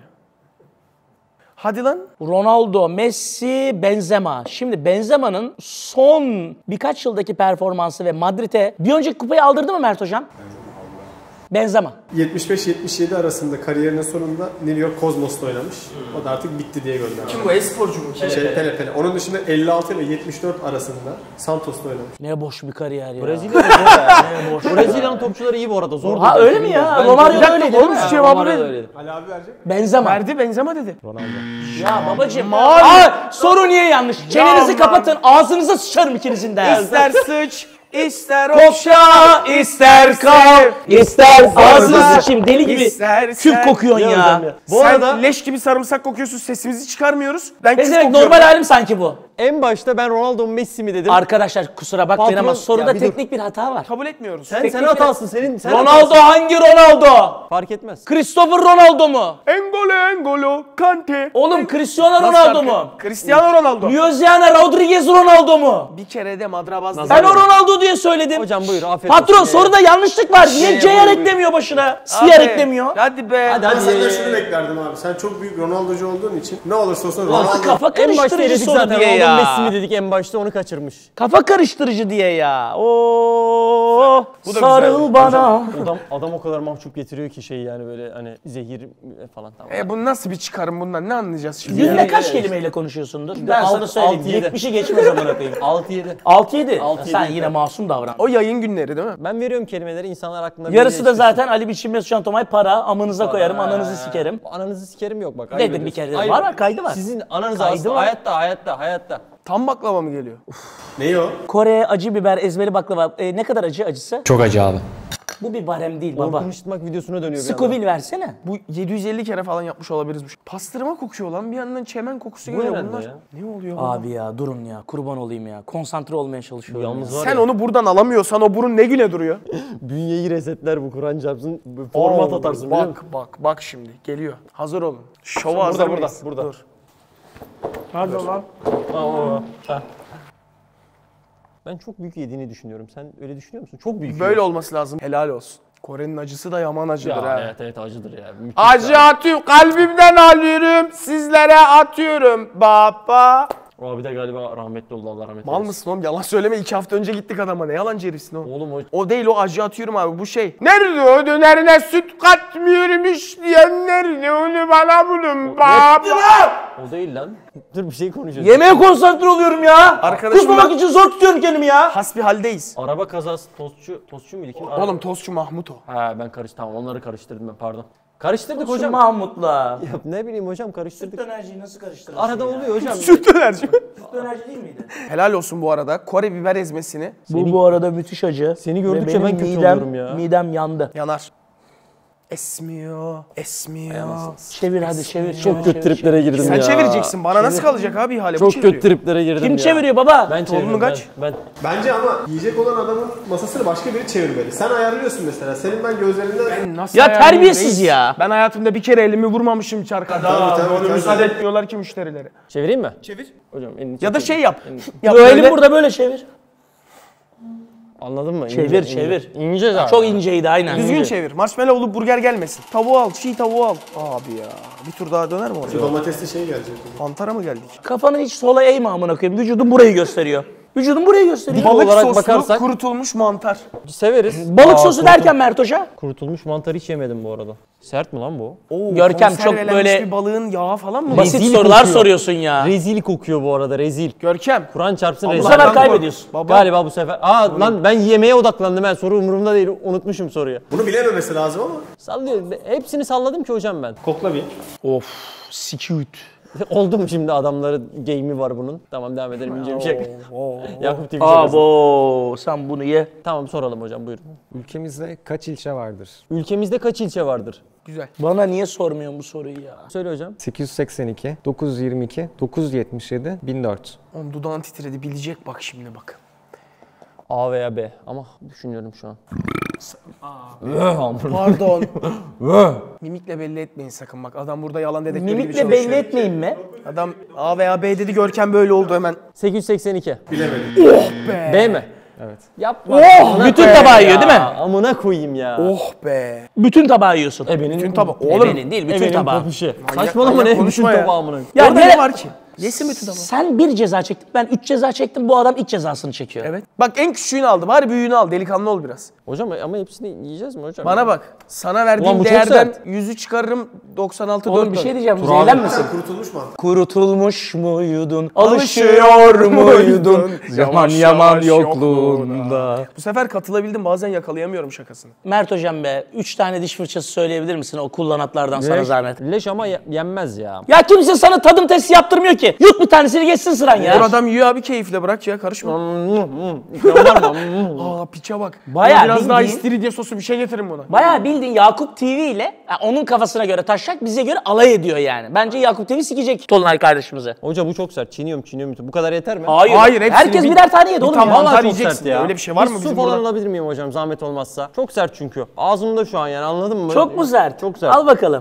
Speaker 4: Hadi lan.
Speaker 1: Ronaldo, Messi, Benzema. Şimdi Benzema'nın son birkaç yıldaki performansı ve Madrid'e bir önceki kupayı aldırdı mı Mert Hocam? Benzema.
Speaker 6: yetmiş beş yetmiş yedi arasında kariyerinin sonunda New York Cosmos'ta oynamış. O da artık bitti diye gönderdi.
Speaker 4: Bu e-sporcu mu?
Speaker 6: Şey, Pele Pele. Onun dışında elli altı ile yetmiş dört arasında Santos'ta oynamış.
Speaker 1: Ne boş bir kariyer ya.
Speaker 3: Brezilya'da zor ya. Brezilya'nın topçuları iyi bu arada. Zor.
Speaker 1: Ha öyle mi ya? Romario da öyleydi değil
Speaker 4: oğlum,
Speaker 1: mi?
Speaker 4: şu cevabı
Speaker 3: Romario da
Speaker 4: verin.
Speaker 3: öyleydi.
Speaker 6: Ali abi verecek.
Speaker 1: Benzema.
Speaker 4: Verdi Benzema dedi.
Speaker 5: Ronaldo.
Speaker 1: Ya babacım.
Speaker 4: Mavi.
Speaker 1: Aa, soru niye yanlış? Çenenizi
Speaker 4: Ya
Speaker 1: kapatın. Ağzınıza sıçarım ikinizin de.
Speaker 4: İster sıç, ister
Speaker 1: Okşa, ister kal, ister ağzını
Speaker 4: İster-
Speaker 1: sıçayım. Deli gibi
Speaker 4: ister
Speaker 1: küp
Speaker 4: sen-
Speaker 1: kokuyorsun
Speaker 3: Ya
Speaker 1: ya.
Speaker 3: hocam ya. Bu
Speaker 4: Sen
Speaker 3: arada
Speaker 4: leş gibi sarımsak kokuyorsun, sesimizi çıkarmıyoruz. Ben küp
Speaker 1: Ne demek
Speaker 4: kokuyorum.
Speaker 1: normal halim sanki bu.
Speaker 3: en başta ben Ronaldo mu Messi mi dedim.
Speaker 1: Arkadaşlar kusura bakmayın
Speaker 3: Patron-
Speaker 1: ama soruda
Speaker 3: Ya bir dur.
Speaker 1: teknik bir hata var.
Speaker 4: Kabul etmiyoruz.
Speaker 3: sen
Speaker 1: teknik
Speaker 3: sen
Speaker 1: bir-
Speaker 3: hatalsın. Senin sen
Speaker 1: Ronaldo
Speaker 3: hatalsın.
Speaker 1: hangi Ronaldo?
Speaker 3: Fark etmez.
Speaker 1: Christopher Ronaldo mu?
Speaker 4: Engolo Engolo Kante.
Speaker 1: Oğlum Cristiano
Speaker 4: Nasıl
Speaker 1: Ronaldo
Speaker 4: şarkı?
Speaker 1: mu?
Speaker 4: Cristiano Ronaldo.
Speaker 1: Luciana Rodriguez Ronaldo mu?
Speaker 4: Bir kere de madrabaz.
Speaker 1: Ben o Ronaldo diye söyledim.
Speaker 3: Hocam buyur afiyet
Speaker 1: Patron
Speaker 3: olsun.
Speaker 1: soruda yanlışlık var. Niye
Speaker 3: Ye,
Speaker 1: C'yer
Speaker 3: buyur,
Speaker 1: eklemiyor başına? Siyar eklemiyor.
Speaker 4: Hadi be.
Speaker 3: Hadi
Speaker 6: Ben
Speaker 3: hadi.
Speaker 6: senden
Speaker 3: ye.
Speaker 6: şunu beklerdim abi. Sen çok büyük Ronaldo'cu olduğun için ne olursa olsun
Speaker 1: Nasıl
Speaker 6: Ronaldo...
Speaker 1: kafa
Speaker 3: En başta
Speaker 1: karıştırıcı
Speaker 3: dedik
Speaker 1: soru
Speaker 3: zaten
Speaker 1: diye
Speaker 3: Ronaldo
Speaker 1: ya.
Speaker 3: Messi mi dedik en başta onu kaçırmış.
Speaker 1: Kafa karıştırıcı diye ya. Oo,
Speaker 4: Bu da
Speaker 1: sarıl
Speaker 4: güzeldi.
Speaker 1: bana.
Speaker 3: Adam adam o kadar mahcup getiriyor ki şey yani böyle hani zehir falan tamam.
Speaker 4: E bu nasıl bir çıkarım bundan? Ne anlayacağız şimdi?
Speaker 1: Günde
Speaker 3: Yani-
Speaker 1: kaç kelimeyle konuşuyorsundur? Ben
Speaker 3: alt-
Speaker 1: sana söyleyeyim.
Speaker 3: altı yedi.
Speaker 1: yetmişi geçmez amına koyayım.
Speaker 3: altı yedi.
Speaker 1: altı yedi.
Speaker 3: Altı
Speaker 1: Sen
Speaker 3: yedi.
Speaker 1: yine masum davran.
Speaker 4: O yayın günleri değil mi?
Speaker 3: Ben veriyorum kelimeleri insanlar aklında.
Speaker 1: Yarısı da
Speaker 3: bilgiye
Speaker 1: zaten Ali Biçim Mesut Can Tomay para. Amınıza koyarım,
Speaker 3: Ha.
Speaker 1: ananızı sikerim.
Speaker 3: Ananızı sikerim yok bak.
Speaker 1: Dedim
Speaker 3: ayıp
Speaker 1: bir kere
Speaker 3: ediyorsun.
Speaker 1: dedim.
Speaker 3: Ayıp.
Speaker 1: Var var kaydı var.
Speaker 3: Sizin ananız
Speaker 1: Kaydı
Speaker 3: aslında
Speaker 1: var.
Speaker 3: hayatta hayatta hayatta.
Speaker 4: Tam baklava mı geliyor?
Speaker 6: Neyi o?
Speaker 1: Kore acı biber ezmeli baklava. E, ne kadar acı acısı?
Speaker 5: Çok acı abi.
Speaker 1: Bu bir barem değil baba.
Speaker 3: Orkun Işıtmak videosuna dönüyor bir anda.
Speaker 1: Scoville versene.
Speaker 4: Bu yedi yüz elli kere falan yapmış olabiliriz bu. Pastırma kokuyor lan. Bir yandan çemen kokusu geliyor
Speaker 3: herhalde
Speaker 4: bunlar.
Speaker 3: ya.
Speaker 4: Ne oluyor bu?
Speaker 1: Abi ya durun ya kurban olayım ya. Konsantre olmaya çalışıyorum.
Speaker 3: Yalnız
Speaker 1: ya.
Speaker 3: var
Speaker 4: Sen
Speaker 3: ya,
Speaker 4: onu buradan alamıyorsan o burun ne güne duruyor?
Speaker 3: bünyeyi resetler bu Kur'an çarpsın. Format
Speaker 4: Oo,
Speaker 3: atarsın biliyor musun?
Speaker 4: Bak bak bak şimdi geliyor. Hazır olun. Şova
Speaker 3: Burada,
Speaker 4: hazır
Speaker 3: burada,
Speaker 4: mıyız?
Speaker 3: burada.
Speaker 4: Dur. Hadi lan.
Speaker 3: Ben çok büyük yediğini düşünüyorum. Sen öyle düşünüyor musun? Çok büyük.
Speaker 4: Böyle
Speaker 3: yiyor.
Speaker 4: olması lazım. Helal olsun. Kore'nin acısı da yaman acıdır
Speaker 3: Ya,
Speaker 4: ha.
Speaker 3: evet evet acıdır ya. Müthiş
Speaker 4: Acı
Speaker 3: ya.
Speaker 4: atıyorum, kalbimden alıyorum, sizlere atıyorum baba.
Speaker 3: O abi de galiba rahmetli oldu Allah rahmet
Speaker 4: Mal
Speaker 3: eylesin.
Speaker 4: mısın oğlum? Yalan söyleme. iki hafta önce gittik adama. Ne yalancı herifsin o?
Speaker 3: Oğlum o
Speaker 4: O değil, o acı atıyorum abi. Bu şey. Nerede o dönerine süt katmıyormuş diyenler ne onu bana bulun baba.
Speaker 3: o değil lan. Dur bir şey konuşuyoruz.
Speaker 1: Yemeğe konsantre oluyorum ya.
Speaker 4: Arkadaşım
Speaker 1: Kusmamak
Speaker 4: ben-
Speaker 1: için zor tutuyorum kendimi ya.
Speaker 4: Hasbihaldeyiz.
Speaker 3: Araba kazası tostçu tostçu muydu kim? Araba-
Speaker 4: Oğlum tostçu Mahmut o.
Speaker 3: Ha ben karıştırdım. Tamam onları karıştırdım ben pardon. Karıştırdık
Speaker 1: Hocam
Speaker 3: hocam.
Speaker 1: Mahmut'la.
Speaker 3: Ya ne bileyim hocam karıştırdık.
Speaker 1: Dönerciyi nasıl karıştırırsın
Speaker 3: Arada
Speaker 1: ya?
Speaker 3: oluyor hocam.
Speaker 4: Süt dönerci.
Speaker 1: Süt dönerci değil miydi?
Speaker 4: Helal olsun bu arada. Kore biber ezmesini
Speaker 1: Bu bu arada müthiş acı.
Speaker 3: Seni gördükçe
Speaker 1: Ve benim
Speaker 3: ben kötü
Speaker 1: midem,
Speaker 3: oluyorum ya.
Speaker 1: Midem yandı.
Speaker 4: yanar. Esmiyor. Esmiyor.
Speaker 1: Çevir hadi çevir.
Speaker 3: Çok kötü triplere girdim
Speaker 4: Sen
Speaker 3: ya.
Speaker 4: çevireceksin. Bana nasıl kalacak abi ihale? Bu
Speaker 3: Çok
Speaker 4: çeviriyor.
Speaker 3: kötü triplere girdim
Speaker 1: Kim
Speaker 3: ya.
Speaker 1: çeviriyor baba?
Speaker 3: Ben çeviriyorum.
Speaker 4: kaç?
Speaker 3: Ben, ben.
Speaker 6: Bence ama yiyecek olan adamın masasını başka biri çevirmeli. Sen ayarlıyorsun mesela. Senin ben gözlerinden...
Speaker 4: Ben nasıl
Speaker 1: Ya
Speaker 4: ayarlayayım
Speaker 1: terbiyesiz
Speaker 4: reis?
Speaker 1: ya.
Speaker 4: Ben hayatımda bir kere elimi vurmamışım çarka. Daha
Speaker 6: tabii,
Speaker 4: onu
Speaker 6: tabii.
Speaker 4: müsaade etmiyorlar ki müşterilere.
Speaker 3: Çevireyim mi?
Speaker 4: Çevir.
Speaker 3: Hocam elini
Speaker 4: Ya da
Speaker 3: çekin.
Speaker 4: şey yap. Ya
Speaker 1: Bu elim
Speaker 4: böyle-
Speaker 1: burada böyle çevir.
Speaker 3: Anladın mı?
Speaker 1: Çevir,
Speaker 3: İnce,
Speaker 1: çevir.
Speaker 3: İnce, ince zaten.
Speaker 1: Çok inceydi aynen.
Speaker 4: Düzgün çevir. Marshmallow'lu burger gelmesin. Tavuğu al, çiğ tavuğu al. Abi ya. Bir tur daha döner mi oraya?
Speaker 6: Domatesli şey gelecek.
Speaker 4: Mantara mı geldik?
Speaker 1: Kafanı hiç sola eğme amına koyayım. Vücudun burayı gösteriyor. Vücudun burayı gösteriyor.
Speaker 3: Balık
Speaker 4: Balık
Speaker 3: olarak
Speaker 4: soslu
Speaker 3: bakarsak-
Speaker 4: kurutulmuş mantar.
Speaker 3: Severiz.
Speaker 1: Balık
Speaker 3: Aa,
Speaker 1: sosu
Speaker 3: kurtul-
Speaker 1: derken Mert Hoca?
Speaker 3: Kurutulmuş mantar hiç yemedim bu arada. Sert mi lan bu?
Speaker 4: Oo,
Speaker 1: Görkem çok
Speaker 4: konservelenmiş
Speaker 1: böyle
Speaker 4: bir balığın yağı falan mı?
Speaker 1: basit
Speaker 3: Rezil
Speaker 1: sorular
Speaker 3: kokuyor.
Speaker 1: soruyorsun ya.
Speaker 3: Rezil kokuyor bu arada, rezil.
Speaker 4: Görkem.
Speaker 3: Kur'an çarpsın
Speaker 1: Bu
Speaker 3: rezil.
Speaker 1: sefer
Speaker 4: Allah'tan
Speaker 1: kaybediyorsun.
Speaker 4: kork. Baba.
Speaker 3: Galiba bu sefer. Aa lan ben yemeğe odaklandım, ben soru umurumda değil, unutmuşum soruyu.
Speaker 6: Bunu bilememesi lazım ama.
Speaker 3: Sallıyor. Hepsini salladım ki hocam ben.
Speaker 6: Kokla bir.
Speaker 1: Of, sikiyut.
Speaker 3: Oldum şimdi, adamları game'i var bunun. Tamam, devam edelim, ince bir şey. Yakup T V şakası.
Speaker 1: Abo, sen bunu ye.
Speaker 3: Tamam, soralım hocam, buyurun.
Speaker 5: Ülkemizde kaç ilçe vardır?
Speaker 3: Ülkemizde kaç ilçe vardır?
Speaker 4: Güzel.
Speaker 1: Bana niye sormuyorsun bu soruyu ya?
Speaker 3: Söyle hocam.
Speaker 5: sekiz yüz seksen iki, dokuz yüz yirmi iki, dokuz yüz yetmiş yedi, bin dört.
Speaker 4: Oğlum dudağın titredi. Bilecek bak şimdi bak.
Speaker 3: A veya B ama düşünüyorum şu an.
Speaker 4: Pardon. Mimikle belli etmeyin sakın bak. Adam burada yalan dedektörü gibi
Speaker 1: Mimikle
Speaker 4: çalışıyor.
Speaker 1: belli etmeyin mi?
Speaker 4: Adam A veya B dedi, Görkem böyle oldu hemen.
Speaker 3: sekiz yüz seksen iki.
Speaker 6: Bilemedim.
Speaker 4: Be.
Speaker 3: B mi?
Speaker 5: Evet.
Speaker 3: Yapma.
Speaker 1: Oh,
Speaker 3: Amına
Speaker 1: bütün
Speaker 3: koyayım
Speaker 1: tabağı
Speaker 3: ya.
Speaker 1: yiyor değil mi?
Speaker 3: Amına koyayım ya.
Speaker 4: Oh be.
Speaker 1: Bütün tabağı yiyorsun.
Speaker 3: Ebenin,
Speaker 4: Bütün tabağı. Oğlum.
Speaker 1: Ebenin değil, bütün
Speaker 3: Ebenin
Speaker 1: tabağı.
Speaker 3: popişi. Saçmalama,
Speaker 4: manyak
Speaker 3: ne bütün
Speaker 4: konuşma ya.
Speaker 3: tabağı amına.
Speaker 1: Ya
Speaker 4: Orada
Speaker 1: nere-
Speaker 4: ne var ki? Yesin bütün tabağı.
Speaker 1: Sen bir ceza çektin, ben üç ceza çektim. Bu adam ilk cezasını çekiyor.
Speaker 4: Evet. Bak en küçüğünü aldı. Bari büyüğünü al. Delikanlı ol biraz.
Speaker 3: Hocam ama hepsini yiyeceğiz mi hocam?
Speaker 4: Bana bak. Sana verdiğim
Speaker 3: Ulan bu çok
Speaker 4: değerden
Speaker 3: sert.
Speaker 4: yüzü çıkarırım. doksan altı
Speaker 1: Oğlum
Speaker 4: dört
Speaker 1: bir şey
Speaker 4: dön.
Speaker 1: diyeceğim,
Speaker 3: Tur abi.
Speaker 1: zehirlenmesin.
Speaker 6: Kurutulmuş mantar.
Speaker 1: Kurutulmuş muydun,
Speaker 4: Alışıyor
Speaker 1: alışıyor muydun,
Speaker 4: muydun,
Speaker 1: yaman
Speaker 4: yavaş
Speaker 1: yaman
Speaker 4: yavaş
Speaker 1: yokluğunda.
Speaker 4: Bu sefer katılabildim. Bazen yakalayamıyorum şakasını.
Speaker 1: Mert hocam be, üç tane diş fırçası söyleyebilir misin o kullanatlardan sana
Speaker 3: Leş-
Speaker 1: zahmet?
Speaker 3: Leş ama ye- yenmez ya.
Speaker 1: Ya kimse sana tadım testi yaptırmıyor ki. Yut bir tanesini geçsin sıran
Speaker 4: Dur
Speaker 1: ya.
Speaker 4: adam yiyor abi keyifle, bırak ya karışma.
Speaker 3: İkram var mı?
Speaker 4: Aa piça bak.
Speaker 1: Bayağı
Speaker 4: Buna biraz daha
Speaker 1: bildiğin-
Speaker 4: istiridye sosu bir şey getirin buna.
Speaker 1: Bayağı bildiğin Yakup T V ile ya onun kafasına göre taşacak, bize göre alay ediyor yani. Bence Yakup T V sikecek Tolunay kardeşimizi.
Speaker 3: Hoca bu çok sert. Çiğniyorum çiğniyorum. Bu kadar yeter mi?
Speaker 1: Hayır.
Speaker 4: Hayır, hepsini
Speaker 1: Herkes
Speaker 4: bir-
Speaker 1: birer tane yedi
Speaker 4: bir
Speaker 1: oğlum
Speaker 4: tamam.
Speaker 1: ya.
Speaker 3: Vallahi
Speaker 4: mantar
Speaker 3: çok
Speaker 4: yiyeceksin
Speaker 3: sert ya.
Speaker 4: Öyle bir şey var mı
Speaker 3: su
Speaker 4: bizim
Speaker 3: falan
Speaker 4: burada?
Speaker 3: alabilir miyim hocam, zahmet olmazsa? Çok sert çünkü. Ağzımda şu an, yani anladın mı?
Speaker 1: Çok mu sert?
Speaker 3: Çok sert.
Speaker 1: Al bakalım.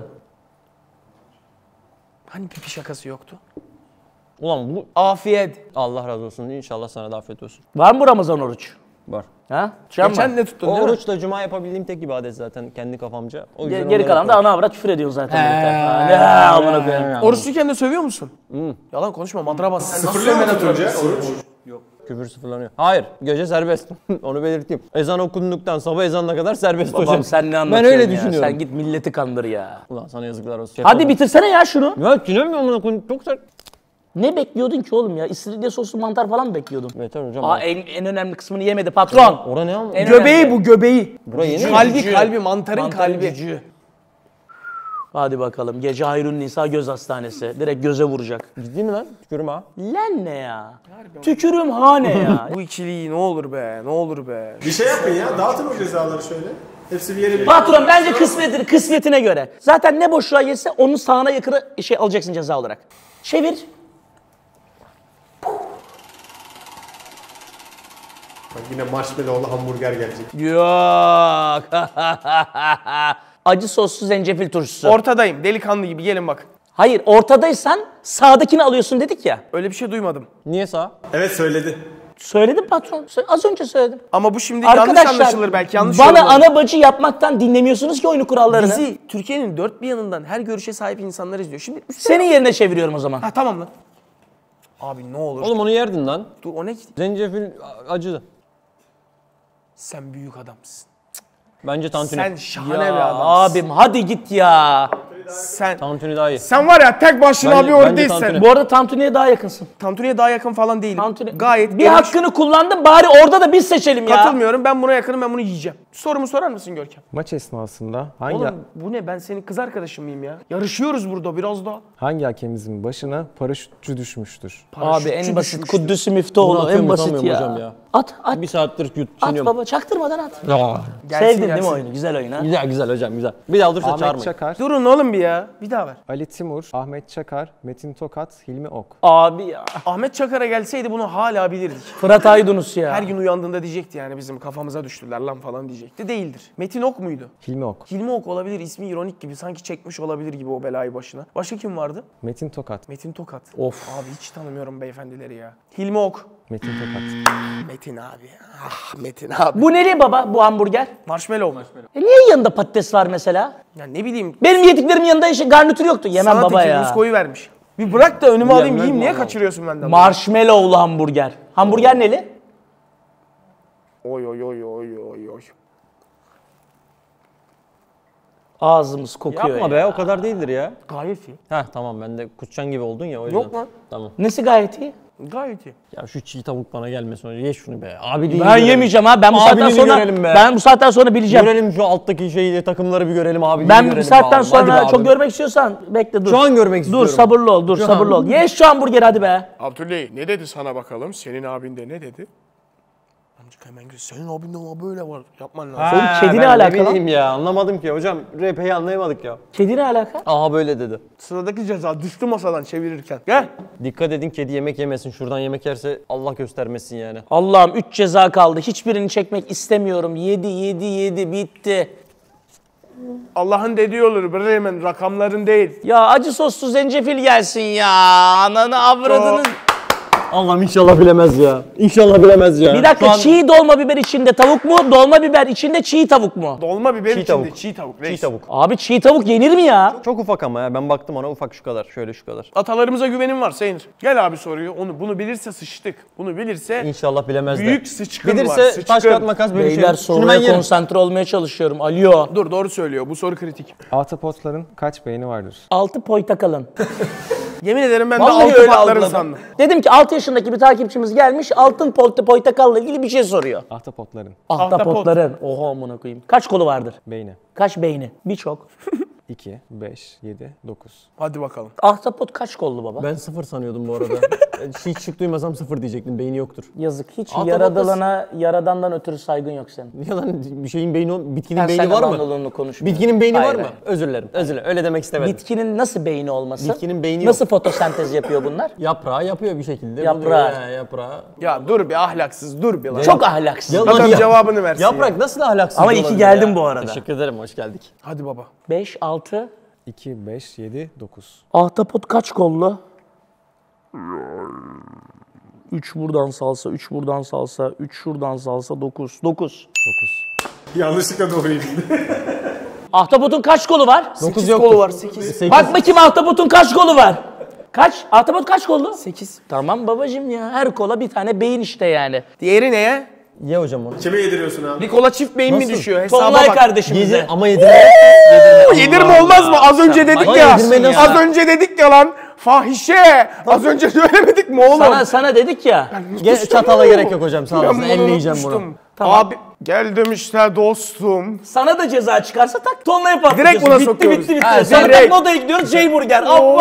Speaker 4: Hani pipi şakası yoktu?
Speaker 3: Ulan bu...
Speaker 4: Afiyet.
Speaker 3: Allah razı olsun. İnşallah sana da afiyet olsun.
Speaker 1: Var mı Ramazan oruç?
Speaker 3: Var.
Speaker 1: Ha? Can mı?
Speaker 4: Geçen ne tuttun
Speaker 3: O
Speaker 4: değil mi?
Speaker 3: oruçla cuma yapabildiğim tek ibadet zaten kendi kafamca. O yüzden
Speaker 1: Ge- Geri
Speaker 3: onları
Speaker 1: kalan da
Speaker 3: yapıyorum.
Speaker 1: ana avrat küfür ediyorsun zaten. Ha, Ne amına koyayım.
Speaker 4: Oruçluyken de sövüyor musun? Yalan konuşma, madıra bas. Sen nasıl
Speaker 6: Sıfırlıyor mu
Speaker 4: sövmeden
Speaker 6: tutunca
Speaker 4: oturuyorsun?
Speaker 6: oruç?
Speaker 3: Küfür sıfırlanıyor. Hayır, gece serbest. Onu belirteyim. Ezan okunduktan sabah ezanına kadar serbest hocam.
Speaker 1: Babam sen ne
Speaker 3: Ben
Speaker 1: anlatıyorsun
Speaker 3: öyle
Speaker 1: ya?
Speaker 3: düşünüyorum.
Speaker 1: Sen git milleti kandır ya.
Speaker 3: Ulan sana yazıklar olsun.
Speaker 1: Hadi bitirsene ya şunu.
Speaker 3: Ya dinlemiyorum bunu, konu çok sert.
Speaker 1: Ne bekliyordun ki oğlum ya? İstiridye soslu mantar falan mı bekliyordun?
Speaker 3: Yeter hocam.
Speaker 1: Aa en, en önemli kısmını yemedi patron.
Speaker 3: Ora ne ama?
Speaker 1: En
Speaker 4: Göbeği
Speaker 1: önemli.
Speaker 4: bu göbeği.
Speaker 3: Burayı yeni mi?
Speaker 4: Kalbi
Speaker 1: Cücüğü.
Speaker 4: kalbi mantarın,
Speaker 1: Mantarın
Speaker 4: kalbi.
Speaker 1: cücüğü. Hadi bakalım. Gece Hayrun Nisa göz hastanesi. Direkt göze vuracak.
Speaker 3: Ciddi mi lan? Tükürüm ha.
Speaker 1: Lan ne ya? Tükürüm ha ne ya?
Speaker 4: Bu ikiliyi ne olur be, ne olur be.
Speaker 6: Bir şey yapın ya. Dağıtın o cezaları şöyle. Hepsi bir yere bir...
Speaker 1: Patron bence kısmetine, kısmetine göre. Zaten ne boşluğa yese onun sağına yakını şey alacaksın ceza olarak. Çevir.
Speaker 6: Bak yine marshmallowlu hamburger gelecek.
Speaker 1: Yok. Acı soslu zencefil turşusu.
Speaker 4: Ortadayım, delikanlı gibi gelin bak.
Speaker 1: Hayır, ortadaysan sağdakini alıyorsun dedik ya.
Speaker 4: Öyle bir şey duymadım.
Speaker 3: Niye sağ?
Speaker 6: Evet söyledi.
Speaker 1: Söyledim patron. Sö- Az önce söyledim.
Speaker 4: Ama bu şimdi yanlış anlaşılır belki, yanlış
Speaker 1: bana
Speaker 4: yorumlanır.
Speaker 1: ana bacı yapmaktan dinlemiyorsunuz ki oyunu kurallarını.
Speaker 4: Bizi Türkiye'nin dört bir yanından her görüşe sahip insanlar izliyor. Şimdi
Speaker 1: Senin yerine çeviriyorum o zaman.
Speaker 4: ha tamam lan. Abi ne olur.
Speaker 3: Oğlum onu yerdin lan.
Speaker 4: Dur o ne?
Speaker 3: Zencefil acı.
Speaker 4: Sen büyük adamsın.
Speaker 3: Bence tantuni.
Speaker 4: Sen şahane
Speaker 1: Ya
Speaker 4: bir adamsın.
Speaker 1: abim hadi git ya.
Speaker 4: Sen
Speaker 3: Tantuni daha iyi.
Speaker 4: sen var ya tek başına
Speaker 3: Bence-
Speaker 4: bir orada
Speaker 3: bence
Speaker 4: değilsin.
Speaker 3: tantuni.
Speaker 1: Bu arada tantuniye daha yakınsın.
Speaker 4: Tantuni'ye daha yakın falan değilim.
Speaker 1: Tantuni.
Speaker 4: Gayet
Speaker 1: bir
Speaker 4: geniş.
Speaker 1: hakkını kullandın, bari orada da biz seçelim ya.
Speaker 4: Katılmıyorum. Ben buna yakınım. Ben bunu yiyeceğim. Sorumu sorar mısın Görkem?
Speaker 5: Maç esnasında hangi
Speaker 4: Oğlum bu ne? Ben senin kız arkadaşın mıyım ya? Yarışıyoruz burada biraz daha.
Speaker 5: hangi hakemimizin başına paraşütçü düşmüştür?
Speaker 1: Abi
Speaker 4: Paraşütçü
Speaker 1: en basit
Speaker 4: düşmüştü.
Speaker 1: Kuddüs-ü
Speaker 3: Bunu
Speaker 1: Miftoğlu
Speaker 3: atıyorum,
Speaker 1: en basit
Speaker 3: atamıyorum
Speaker 1: ya.
Speaker 3: hocam ya.
Speaker 1: At at.
Speaker 3: Bir saattir yut,
Speaker 1: At
Speaker 3: çiğniyorum.
Speaker 1: baba çaktırmadan at.
Speaker 4: Gelsin,
Speaker 1: Sevdin değil
Speaker 4: gelsin.
Speaker 1: mi oyunu? Güzel oyun ha.
Speaker 3: Güzel güzel hocam güzel. Bir daha olursa
Speaker 5: Ahmet
Speaker 3: çağırmayın.
Speaker 5: Çakar,
Speaker 4: Durun oğlum bir ya. Bir daha ver.
Speaker 5: Ali Timur, Ahmet Çakar, Metin Tokat, Hilmi Ok.
Speaker 1: Abi ya.
Speaker 4: Ahmet Çakar'a gelseydi bunu hala bilirdik.
Speaker 1: Fırat Aydınus ya.
Speaker 4: Her gün uyandığında diyecekti yani bizim kafamıza düştüler lan falan diyecekti. Değildir. Metin Ok muydu?
Speaker 5: Hilmi Ok.
Speaker 4: Hilmi Ok olabilir. İsmi ironik gibi. Sanki çekmiş olabilir gibi o belayı başına. Başka kim vardı?
Speaker 5: Metin Tokat.
Speaker 4: Metin Tokat.
Speaker 1: Of.
Speaker 4: Abi hiç tanımıyorum beyefendileri ya. Hilmi Ok.
Speaker 5: Metin Tokat.
Speaker 4: Metin abi. Ah Metin abi.
Speaker 1: Bu neli baba bu hamburger?
Speaker 4: Marshmallow mu?
Speaker 1: E niye yanında patates var mesela?
Speaker 4: Ya ne bileyim.
Speaker 1: Benim yediklerimin yanında işte garnitür yoktu. Yemem
Speaker 4: Sana
Speaker 1: baba
Speaker 4: tekilimiz
Speaker 1: ya.
Speaker 4: koyu vermiş. Bir bırak da önüme alayım yiyeyim. Niye
Speaker 3: vallahi.
Speaker 4: kaçırıyorsun benden?
Speaker 1: Marshmallow'lu hamburger. Hamburger neli?
Speaker 4: Oy oy oy oy oy oy.
Speaker 1: Ağzımız kokuyor
Speaker 3: Yapma
Speaker 1: ya.
Speaker 3: be o kadar değildir ya.
Speaker 4: Gayet iyi.
Speaker 3: Heh tamam ben de Kutçan gibi oldun ya o yüzden.
Speaker 4: Yok lan.
Speaker 3: Tamam.
Speaker 1: Nesi gayet iyi?
Speaker 4: Gayet iyi.
Speaker 3: Ya şu çiğ tavuk bana gelmesin önce. Ye şunu be. Abiliğini
Speaker 1: Ben
Speaker 3: görelim.
Speaker 1: yemeyeceğim ha. Ben bu saatten
Speaker 3: Abiliğini
Speaker 1: sonra
Speaker 3: görelim be.
Speaker 1: ben bu saatten sonra bileceğim.
Speaker 3: Görelim şu alttaki şeyi takımları bir görelim abi.
Speaker 1: Ben
Speaker 3: görelim
Speaker 1: bu saatten
Speaker 3: abi. Hadi be
Speaker 1: sonra
Speaker 3: abi.
Speaker 1: çok görmek istiyorsan bekle dur.
Speaker 3: Şu an görmek
Speaker 1: Dur
Speaker 3: istiyorum.
Speaker 1: sabırlı ol, dur
Speaker 3: Şu
Speaker 1: sabırlı
Speaker 3: an.
Speaker 1: ol. Ye şu hamburgeri hadi be.
Speaker 4: Abdüley ne dedi sana bakalım? Senin abin de ne dedi? Amcık hemen gül. Senin abinde ama böyle var. Yapman lazım.
Speaker 1: Oğlum
Speaker 3: Ha,
Speaker 1: kedi ne
Speaker 3: ben
Speaker 1: alaka lan?
Speaker 3: bileyim ya anlamadım ki hocam. R P'yi anlayamadık ya.
Speaker 1: Kedi ne alaka?
Speaker 3: Aha böyle dedi.
Speaker 4: Sıradaki ceza düştü masadan çevirirken. Gel.
Speaker 3: Dikkat edin kedi yemek yemesin. Şuradan yemek yerse Allah göstermesin yani.
Speaker 1: Allah'ım üç ceza kaldı. Hiçbirini çekmek istemiyorum. Yedi, yedi, yedi bitti.
Speaker 4: Allah'ın dediği olur. Bremen rakamların değil.
Speaker 1: Ya acı soslu zencefil gelsin ya. Ananı avradını.
Speaker 3: Allah'ım inşallah bilemez ya. İnşallah bilemez ya.
Speaker 1: Bir dakika
Speaker 3: Şu an
Speaker 1: çiğ dolma biber içinde tavuk mu? Dolma biber içinde çiğ tavuk mu?
Speaker 4: Dolma biber
Speaker 3: Çiğ
Speaker 4: içinde
Speaker 3: tavuk.
Speaker 4: çiğ tavuk.
Speaker 3: çiğ
Speaker 4: reis.
Speaker 3: tavuk.
Speaker 1: Abi çiğ tavuk yenir mi ya?
Speaker 3: Çok ufak ama ya ben baktım ona ufak şu kadar. Şöyle şu kadar.
Speaker 4: Atalarımıza güvenim varsa yenir. Gel abi soruyu. Onu bunu bilirse sıçtık. Bunu bilirse
Speaker 3: İnşallah bilemez de.
Speaker 4: büyük sıçkın
Speaker 3: Bilirse
Speaker 4: var. Sıçkın.
Speaker 3: taş kağıt makas bölüşelim.
Speaker 1: Beyler
Speaker 3: Şunu ben
Speaker 1: soruya
Speaker 3: yerim.
Speaker 1: konsantre olmaya çalışıyorum. Alo.
Speaker 4: Dur doğru söylüyor. Bu soru kritik.
Speaker 5: Ahtapotların kaç beyni vardır?
Speaker 1: Altı poytakalın.
Speaker 4: Yemin ederim ben de
Speaker 1: Vallahi
Speaker 4: altı
Speaker 1: öyle
Speaker 4: patlarım
Speaker 1: algıladım.
Speaker 4: sandım.
Speaker 1: Dedim ki altı yaşındaki bir takipçimiz gelmiş altın poyta portakalla ilgili bir şey soruyor.
Speaker 5: Ahtapotların
Speaker 1: Ahtapotların. Oha amına koyayım. Kaç kolu vardır?
Speaker 5: beyni.
Speaker 1: Kaç beyni? Birçok.
Speaker 5: iki, beş, yedi, dokuz.
Speaker 4: Hadi bakalım.
Speaker 1: Ahtapot kaç kollu baba?
Speaker 3: Ben sıfır sanıyordum bu arada. Hiç şık duymasam sıfır diyecektim. Beyni yoktur.
Speaker 1: Yazık. Hiç
Speaker 3: Ahtapot
Speaker 1: yaradılana, yaradandan ötürü saygın yok senin.
Speaker 3: Niye lan bir şeyin beyni, o- bitkinin
Speaker 1: Ben
Speaker 3: beyni
Speaker 1: seninle
Speaker 3: var mı?
Speaker 1: bandolonunu konuşmuyorum.
Speaker 3: Bitkinin beyni
Speaker 1: Hayır,
Speaker 3: var mı?
Speaker 1: hayır.
Speaker 3: Özür dilerim. Özür dilerim. Öyle demek istemedim.
Speaker 1: Bitkinin nasıl beyni olmasın?
Speaker 3: Bitkinin beyni
Speaker 1: Nasıl fotosentez yapıyor bunlar?
Speaker 3: Yaprağı yapıyor bir şekilde.
Speaker 1: Yaprağı.
Speaker 3: Buluyor, he, yaprağı.
Speaker 4: Ya dur bir ahlaksız dur bir lan.
Speaker 1: Çok ahlaksız.
Speaker 3: Ya-
Speaker 4: Bakalım
Speaker 3: Ya-
Speaker 4: cevabını versin
Speaker 3: Yaprak
Speaker 4: ya.
Speaker 3: nasıl ahlaksız
Speaker 1: Ama iyi ki
Speaker 3: olabilir
Speaker 1: geldin
Speaker 3: ya?
Speaker 1: bu arada.
Speaker 3: Teşekkür ederim. Hoş geldik.
Speaker 4: Hadi baba.
Speaker 1: beş, altı.
Speaker 5: iki, beş, yedi, dokuz.
Speaker 1: Ahtapot kaç kollu? üç buradan salsa, üç buradan salsa, üç şuradan salsa, dokuz. dokuz.
Speaker 5: dokuz.
Speaker 6: Yanlışlıkla doğruyu bildi.
Speaker 1: Ahtapotun kaç kolu var?
Speaker 3: dokuz
Speaker 4: Sekiz kolu var sekiz.
Speaker 1: Bak bakayım ahtapotun kaç kolu var? Kaç? Ahtapot kaç kollu? sekiz. Tamam babacığım ya. Her kola bir tane beyin işte yani.
Speaker 4: Diğeri ne ya?
Speaker 3: Ye hocam onu.
Speaker 6: Kime yediriyorsun abi?
Speaker 4: Bir kola çift beyin mi
Speaker 3: Nasıl?
Speaker 4: düşüyor? Hesaba
Speaker 1: Tonlay
Speaker 4: bak.
Speaker 1: kardeşimize.
Speaker 3: Yedi ama yedirme.
Speaker 4: Yedirme olmaz mı? Az önce dedik
Speaker 3: Lan
Speaker 4: ya.
Speaker 3: yedirme nasıl?
Speaker 4: Az önce dedik ya lan. Fahişe. Az önce söylemedik mi oğlum?
Speaker 1: Sana, sana dedik ya.
Speaker 3: Ge- çatala gerek yok hocam sağ
Speaker 4: Ben
Speaker 3: olasın.
Speaker 4: bunu
Speaker 3: Elle yiyeceğim bunu.
Speaker 4: unutmuştum.
Speaker 1: Tamam.
Speaker 4: Abi geldim işte dostum.
Speaker 1: Sana da ceza çıkarsa tak tonlaya patlatıyorsun.
Speaker 4: Direkt buna
Speaker 1: bitti,
Speaker 4: sokuyoruz.
Speaker 1: Bitti bitti
Speaker 3: Ha,
Speaker 1: bitti. Sonra
Speaker 4: direkt.
Speaker 1: tak modaya gidiyoruz J Burger. Allah!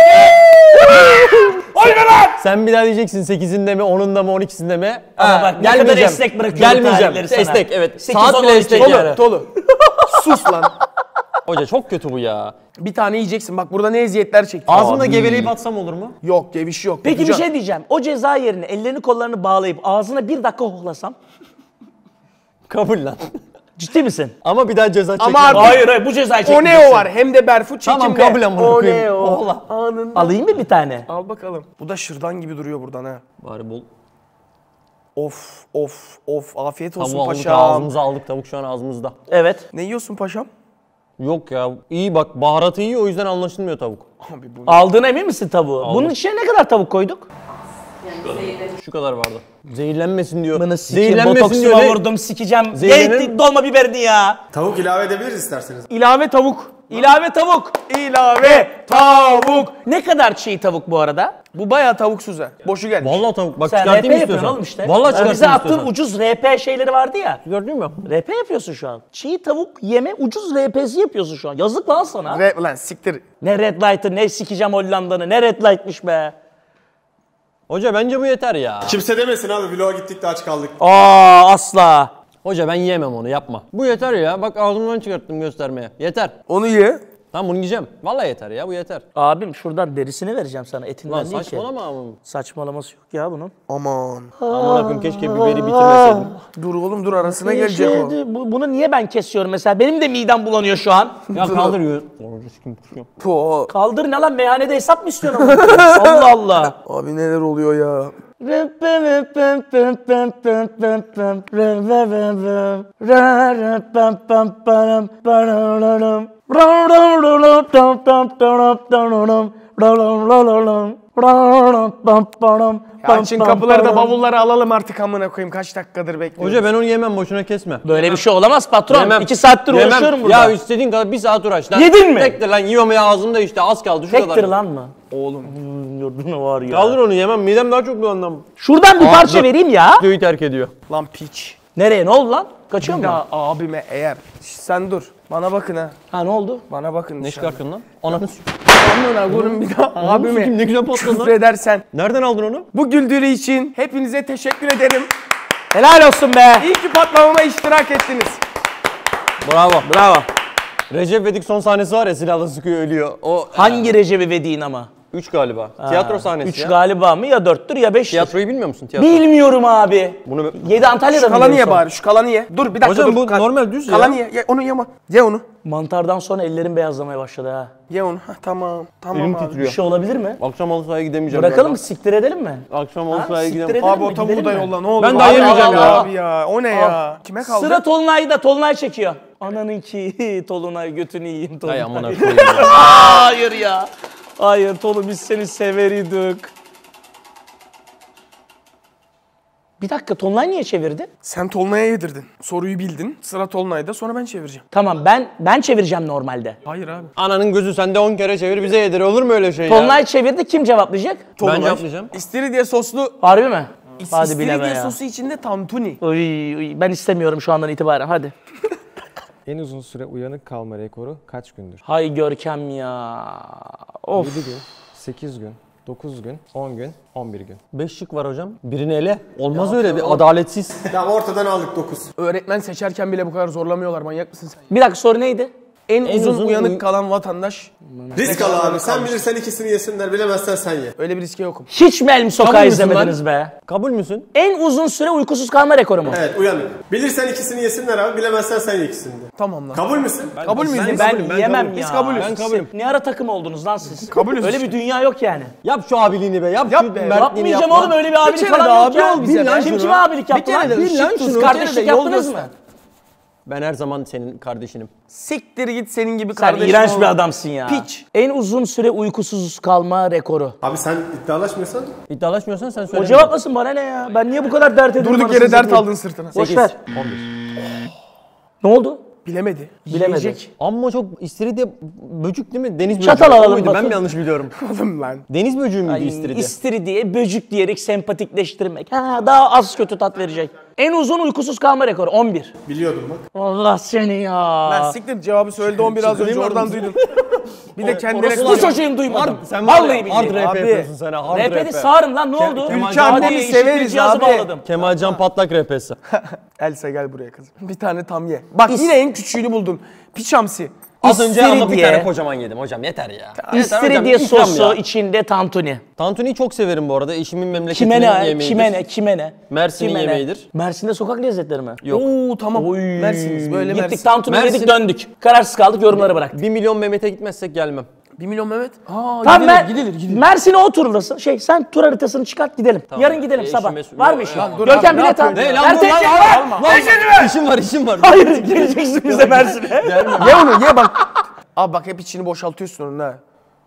Speaker 3: Sen bir daha diyeceksin sekizinde mi, onunda mı, on ikisinde mi?
Speaker 1: Ama
Speaker 3: Ha,
Speaker 1: bak ne kadar
Speaker 3: gelmeyeceğim.
Speaker 1: esnek bırakıyorum
Speaker 3: Gelmeyeceğim.
Speaker 1: tarihleri sana.
Speaker 3: Esnek evet.
Speaker 1: sekiz,
Speaker 3: Saat
Speaker 1: on,
Speaker 3: bile
Speaker 1: on iki.
Speaker 3: esnek
Speaker 4: Tolu,
Speaker 3: yani.
Speaker 4: tolu. Sus lan.
Speaker 3: Hoca çok kötü bu ya.
Speaker 4: Bir tane yiyeceksin. Bak burada ne eziyetler çektik.
Speaker 3: Ağzımda geveleyip atsam olur mu?
Speaker 4: Yok geviş yok.
Speaker 1: Peki bir
Speaker 4: Yapacağım.
Speaker 1: şey diyeceğim. O ceza yerine ellerini kollarını bağlayıp ağzına bir dakika hohlasam.
Speaker 3: Kabul lan.
Speaker 1: Ciddi misin?
Speaker 3: Ama bir daha ceza çekmem.
Speaker 4: Ama artık
Speaker 1: Hayır hayır bu cezayı çekmeyeceksin.
Speaker 4: Oneo var. Hem de Berfut çekimde.
Speaker 3: Tamam, kabul amına koyayım.
Speaker 4: Oneo.
Speaker 3: Oğla.
Speaker 4: Anında.
Speaker 1: Alayım mı bir tane?
Speaker 4: Al bakalım. Bu da şırdan gibi duruyor buradan ha.
Speaker 3: Bari bul.
Speaker 4: Of of of. Afiyet olsun
Speaker 3: Tavuğu aldık
Speaker 4: paşam.
Speaker 3: ağzımıza aldık. Tavuk şu an ağzımızda.
Speaker 1: Evet.
Speaker 4: Ne yiyorsun paşam?
Speaker 3: Yok ya. İyi bak baharatı iyi o yüzden anlaşılmıyor tavuk.
Speaker 4: Abi bu
Speaker 1: Aldığına emin misin tavuğu? Bunun içine ne kadar tavuk koyduk?
Speaker 3: Şu kadar vardı. Zehirlenmesin diyor.
Speaker 1: Bana sikeyim,
Speaker 3: Zehirlenmesin
Speaker 1: botoksuma
Speaker 3: diyor. Ne-
Speaker 1: vurdum, sikeceğim.
Speaker 3: Zehirlenir
Speaker 1: Yetti dolma biberini ya.
Speaker 6: Tavuk ilave edebiliriz isterseniz.
Speaker 4: ilave tavuk.
Speaker 1: İlave tavuk.
Speaker 4: İlave tavuk.
Speaker 1: Ne kadar çiğ tavuk bu arada?
Speaker 4: Bu bayağı tavuksuz ha. Boşu gelmiş.
Speaker 3: Vallahi tavuk. Bak
Speaker 1: Sen R P
Speaker 3: çıkartayım
Speaker 1: yapıyorsun
Speaker 3: istiyorsan.
Speaker 1: oğlum işte.
Speaker 3: Vallahi
Speaker 1: Yani
Speaker 3: çıkartayım
Speaker 1: bize attığın
Speaker 3: istiyorsan.
Speaker 1: ucuz R P şeyleri vardı ya.
Speaker 3: Gördün mü?
Speaker 1: R P yapıyorsun şu an. Çiğ tavuk yeme ucuz R P'si yapıyorsun şu an. Yazık lan sana.
Speaker 4: Re lan siktir.
Speaker 1: Ne Red Light'ı ne sikeceğim Hollanda'nı. Ne Red Light'mış be.
Speaker 3: Hoca bence bu yeter ya.
Speaker 6: Kimse demesin abi vloga gittik de aç kaldık.
Speaker 1: Aa asla.
Speaker 3: Hoca ben yiyemem onu yapma. Bu yeter ya. Bak ağzımdan çıkarttım göstermeye. Yeter.
Speaker 4: Onu ye.
Speaker 3: Tamam bunu yiyeceğim. Vallahi yeter ya bu yeter.
Speaker 1: Abim şuradan derisini vereceğim sana etinden
Speaker 3: Lan
Speaker 1: değil ki.
Speaker 3: saçmalama ama.
Speaker 1: Saçmalaması yok ya bunun.
Speaker 4: Aman.
Speaker 3: Amına koyayım keşke biberi bitirmeseydim.
Speaker 4: Dur oğlum dur arasına gelecek o.
Speaker 1: Şey, bu- bunu niye ben kesiyorum mesela? Benim de midem bulanıyor şu an.
Speaker 3: Ya kaldır yiyor.
Speaker 4: Po.
Speaker 1: Kaldır ne lan meyhanede hesap mı istiyorsun? ama? Allah Allah.
Speaker 4: Abi neler oluyor ya. Ya açın kapıları da bavulları alalım artık amına koyayım. Kaç dakikadır bekliyorum.
Speaker 3: Hoca ben onu yemem boşuna kesme.
Speaker 1: Böyle bir şey olamaz patron.
Speaker 3: Yemem.
Speaker 1: İki saattir
Speaker 3: Yemem.
Speaker 1: uğraşıyorum burada.
Speaker 3: Ya istediğin kadar bir saat uğraş lan.
Speaker 1: Yedin mi?
Speaker 3: Tektir lan yiyorum ya ağzımda işte az kaldı şu kadar.
Speaker 1: Tektir lan mı?
Speaker 4: Oğlum.
Speaker 1: Ne var ya?
Speaker 3: Kaldır onu yemem midem daha çok bulandı.
Speaker 1: Şuradan bir
Speaker 3: Aa,
Speaker 1: parça
Speaker 3: dur.
Speaker 1: vereyim ya.
Speaker 3: Videoyu terk ediyor.
Speaker 4: Lan piç.
Speaker 1: Nereye ne oldu lan? Kaçıyor mu?
Speaker 4: Ya abime eğer. Şş, sen dur. Bana bakın ha.
Speaker 1: Ha ne oldu?
Speaker 4: Bana bakın.
Speaker 3: Ne
Speaker 4: dışarıda.
Speaker 3: çıkartıyorsun lan? Ananı s***.
Speaker 4: Amına koyayım bir daha abime.
Speaker 3: Kim ne güzel patladı lan.
Speaker 4: Küfredersen.
Speaker 3: Nereden aldın onu?
Speaker 4: Bu güldürü için hepinize teşekkür ederim.
Speaker 1: Helal olsun be.
Speaker 4: İyi ki patlamama iştirak ettiniz.
Speaker 3: Bravo.
Speaker 1: Bravo.
Speaker 3: Recep İvedik son sahnesi var ya silahla sıkıyor ölüyor. O
Speaker 1: Hangi Recep İvedik'in ama?
Speaker 3: üç galiba. Tiyatro sahnesi
Speaker 1: Üç
Speaker 3: ya.
Speaker 1: galiba mı? Ya dörttür ya beştir.
Speaker 3: Tiyatroyu bilmiyor musun? Tiyatro.
Speaker 1: Bilmiyorum abi.
Speaker 3: Bunu
Speaker 1: Yedi Antalya'da
Speaker 4: Şu
Speaker 1: mı?
Speaker 4: kalanı ye
Speaker 1: gidiyorsun?
Speaker 4: bari, şu kalanı ye. Dur bir dakika
Speaker 3: Hocam
Speaker 4: dur.
Speaker 3: bu
Speaker 4: Kal-
Speaker 3: normal düz ya.
Speaker 4: Kalanı ye. ye. Onu yeme. Ye onu.
Speaker 1: Mantardan sonra ellerim beyazlamaya başladı ha.
Speaker 4: Ye onu. Hah, tamam. Tamam
Speaker 3: Elim
Speaker 4: abi.
Speaker 3: titriyor.
Speaker 1: Bir şey olabilir mi?
Speaker 3: Akşam halı sahaya gidemeyeceğim.
Speaker 1: Bırakalım mı?
Speaker 3: galiba.
Speaker 1: Siktir edelim mi?
Speaker 3: Akşam halı
Speaker 1: Ha,
Speaker 3: sahaya
Speaker 1: siktir
Speaker 3: gidemem.
Speaker 1: edelim
Speaker 4: Abi
Speaker 1: mi?
Speaker 4: o tavuğu
Speaker 1: Gidelim
Speaker 4: da
Speaker 1: mi?
Speaker 4: yolla ne olur.
Speaker 3: Ben de
Speaker 4: Abi,
Speaker 3: yemeyeceğim
Speaker 4: abi,
Speaker 3: ya.
Speaker 4: Abi ya. O ne ya? Kime kaldı?
Speaker 1: Sıra Tolunay'da. Tolunay çekiyor. Ananınki Tolunay götünü yiyeyim Tolunay.
Speaker 3: Hay amına koyayım ya.
Speaker 1: Hayır ya. Hayır Tolu biz seni severiydik. Bir dakika Tolunay niye çevirdi?
Speaker 4: Sen Tolunay'a yedirdin. Soruyu bildin. Sıra Tolunay'da sonra ben çevireceğim.
Speaker 1: Tamam ben ben çevireceğim normalde.
Speaker 4: Hayır abi.
Speaker 3: Ananın gözü sende on kere çevir bize yedir. Olur mu öyle şey ya?
Speaker 1: Tolunay çevirdi kim cevaplayacak?
Speaker 3: Ben cevaplayacağım.
Speaker 4: İstiridye soslu.
Speaker 1: Harbi mi? Hadi bileme
Speaker 4: İstiridye
Speaker 1: ya.
Speaker 4: sosu içinde tantuni.
Speaker 1: Uy, uy, ben istemiyorum şu andan itibaren hadi.
Speaker 5: En uzun süre uyanık kalma rekoru kaç gündür?
Speaker 1: Hay Görkem ya. Of.
Speaker 5: yedi gün, sekiz gün, dokuz gün, on gün, on bir gün.
Speaker 3: Beş şık var hocam. Birini ele. Olmaz öyle bir adaletsiz.
Speaker 6: Ya ortadan aldık dokuz.
Speaker 4: Öğretmen seçerken bile bu kadar zorlamıyorlar. Manyak mısın sen?
Speaker 1: Bir dakika soru neydi?
Speaker 4: En,
Speaker 3: En
Speaker 4: uzun,
Speaker 3: uzun
Speaker 4: uyanık
Speaker 3: uy-
Speaker 4: kalan vatandaş.
Speaker 6: Risk al abi. Sen bilirsen ikisini yesinler. Bilemezsen sen ye.
Speaker 4: Öyle bir riske yokum.
Speaker 1: Hiç mi Elm Sokağı
Speaker 3: Kabul müsün
Speaker 1: izlemediniz be?
Speaker 3: Kabul müsün?
Speaker 1: En uzun süre uykusuz kalma rekoru mu?
Speaker 6: Evet uyanık. Bilirsen ikisini yesinler abi. Bilemezsen sen ye ikisini de.
Speaker 4: Tamam lan.
Speaker 6: Kabul müsün?
Speaker 4: Kabul müyüz?
Speaker 1: Ben,
Speaker 4: biz?
Speaker 3: kabulüm, ben
Speaker 1: yemem
Speaker 3: kabulüm.
Speaker 1: ya.
Speaker 4: Biz kabulüz.
Speaker 3: Ben kabulüm.
Speaker 1: Ne ara takım oldunuz lan siz?
Speaker 4: Kabulüz
Speaker 1: Öyle
Speaker 4: işte.
Speaker 1: bir dünya yok yani.
Speaker 3: Yap şu abiliğini be. Yap,
Speaker 4: Yap
Speaker 3: şu
Speaker 4: be.
Speaker 3: mertliğini
Speaker 1: Yapmayacağım
Speaker 3: yap
Speaker 1: oğlum
Speaker 3: lan.
Speaker 1: öyle bir abilik
Speaker 4: kere
Speaker 1: falan
Speaker 4: de
Speaker 1: yok
Speaker 4: abi
Speaker 1: ya.
Speaker 4: ol bize
Speaker 1: Bil
Speaker 4: be.
Speaker 1: lan Kim
Speaker 3: şunu.
Speaker 1: kime abilik yaptı
Speaker 4: Bir kere
Speaker 1: lan?
Speaker 4: de
Speaker 3: bil lan
Speaker 4: ışık tut,
Speaker 3: şunu.
Speaker 4: bir kere de
Speaker 1: Kardeşlik
Speaker 4: yol
Speaker 1: yaptınız
Speaker 4: göster.
Speaker 1: mı?
Speaker 3: Ben her zaman senin kardeşinim.
Speaker 4: Siktir git senin gibi
Speaker 1: Sen
Speaker 4: kardeşim.
Speaker 1: iğrenç
Speaker 4: ol.
Speaker 1: bir adamsın ya.
Speaker 4: Piç.
Speaker 1: En uzun süre uykusuz kalma rekoru.
Speaker 6: Abi sen iddialaşmıyorsan
Speaker 3: İddialaşmıyorsan sen söyle.
Speaker 1: O cevaplasın bana ne ya? Ben niye bu kadar dert ediyorum?
Speaker 4: Durduk
Speaker 1: anasını
Speaker 4: yere dert
Speaker 1: satayım?
Speaker 4: aldın sırtına.
Speaker 1: Boş ver.
Speaker 3: on bir.
Speaker 1: Ne oldu?
Speaker 4: Bilemedi.
Speaker 1: Bilemedi.
Speaker 4: Yiyecek.
Speaker 3: Ama çok istiridye böcük değil mi? Deniz böcüğü.
Speaker 1: Çatal
Speaker 3: O
Speaker 1: alalım
Speaker 3: muydu? Ben
Speaker 1: Batu.
Speaker 3: mi yanlış biliyorum?
Speaker 4: Oğlum lan.
Speaker 3: Deniz böcüğü müydü
Speaker 1: Ay,
Speaker 3: istiridye?
Speaker 1: İstiridye, böcük diyerek sempatikleştirmek. Ha, daha az kötü tat verecek. En uzun uykusuz kalma rekoru on bir.
Speaker 6: biliyordum bak.
Speaker 1: Allah seni ya.
Speaker 4: Ben siktir cevabı söyledi on bir az önce
Speaker 3: Çıkayım
Speaker 4: oradan
Speaker 3: mı?
Speaker 4: duydum. Bir de kendine
Speaker 1: Bu
Speaker 4: koyuyor.
Speaker 1: çocuğun duymadım.
Speaker 3: Hard- sen var ya,
Speaker 1: Vallahi
Speaker 3: hard
Speaker 1: billahi.
Speaker 3: rap
Speaker 4: Abi,
Speaker 3: yapıyorsun sen ha. Hard
Speaker 1: R P'de
Speaker 3: rap.
Speaker 1: sağırım lan ne oldu?
Speaker 3: Kemal
Speaker 4: Ülke
Speaker 3: Can-
Speaker 4: annemi
Speaker 1: Hadi, işitme
Speaker 4: severiz
Speaker 1: cihazı
Speaker 4: abi.
Speaker 1: bağladım.
Speaker 3: Kemalcan patlak rapesi.
Speaker 4: Elsa gel buraya kızım. Bir tane tam ye. Bak yine en küçüğünü buldun. Piçamsi.
Speaker 3: Az önce ama bir
Speaker 1: İstiridye.
Speaker 3: tane kocaman yedim hocam yeter ya. Yeter hocam,
Speaker 1: İstiridye
Speaker 3: ikram
Speaker 1: sosu
Speaker 3: ya.
Speaker 1: içinde tantuni.
Speaker 3: Tantuniyi çok severim bu arada. Eşimin memleketinin
Speaker 1: Kime ne?
Speaker 3: yemeğidir.
Speaker 1: Kime ne? Kime ne?
Speaker 3: Mersin'in
Speaker 1: Kime ne?
Speaker 3: yemeğidir.
Speaker 1: Mersin'de sokak lezzetleri mi?
Speaker 3: Yok.
Speaker 4: Oo tamam.
Speaker 1: Oy.
Speaker 4: Mersiniz böyle
Speaker 1: Gittik
Speaker 4: Mersin.
Speaker 1: tantuni
Speaker 3: Mersin-
Speaker 1: yedik döndük. Kararsız kaldık yorumları bıraktık.
Speaker 3: Bir milyon Mehmet'e gitmezsek gelmem.
Speaker 4: Bir milyon Mehmet. Aa
Speaker 1: Tamam
Speaker 4: gidilir,
Speaker 1: Mer-
Speaker 4: gidilir gidilir.
Speaker 1: Mersin'e o turlasın. Şey sen tur haritasını çıkart gidelim. Yarın gidelim
Speaker 3: E,
Speaker 1: sabah.
Speaker 3: işime-
Speaker 1: Var mı
Speaker 3: Yok,
Speaker 1: işin?
Speaker 3: lan
Speaker 4: dur
Speaker 1: Görkem
Speaker 4: abi, ne
Speaker 1: bilet al.
Speaker 4: yapıyorsun
Speaker 3: Ne lan
Speaker 1: Ben
Speaker 3: dur
Speaker 1: tek
Speaker 3: lan
Speaker 1: tek-
Speaker 3: alma. Lan işim var işim var.
Speaker 1: Hayır geleceksin bize Mersin'e.
Speaker 4: Ye onu ye bak. Abi bak hep içini boşaltıyorsun onun ha.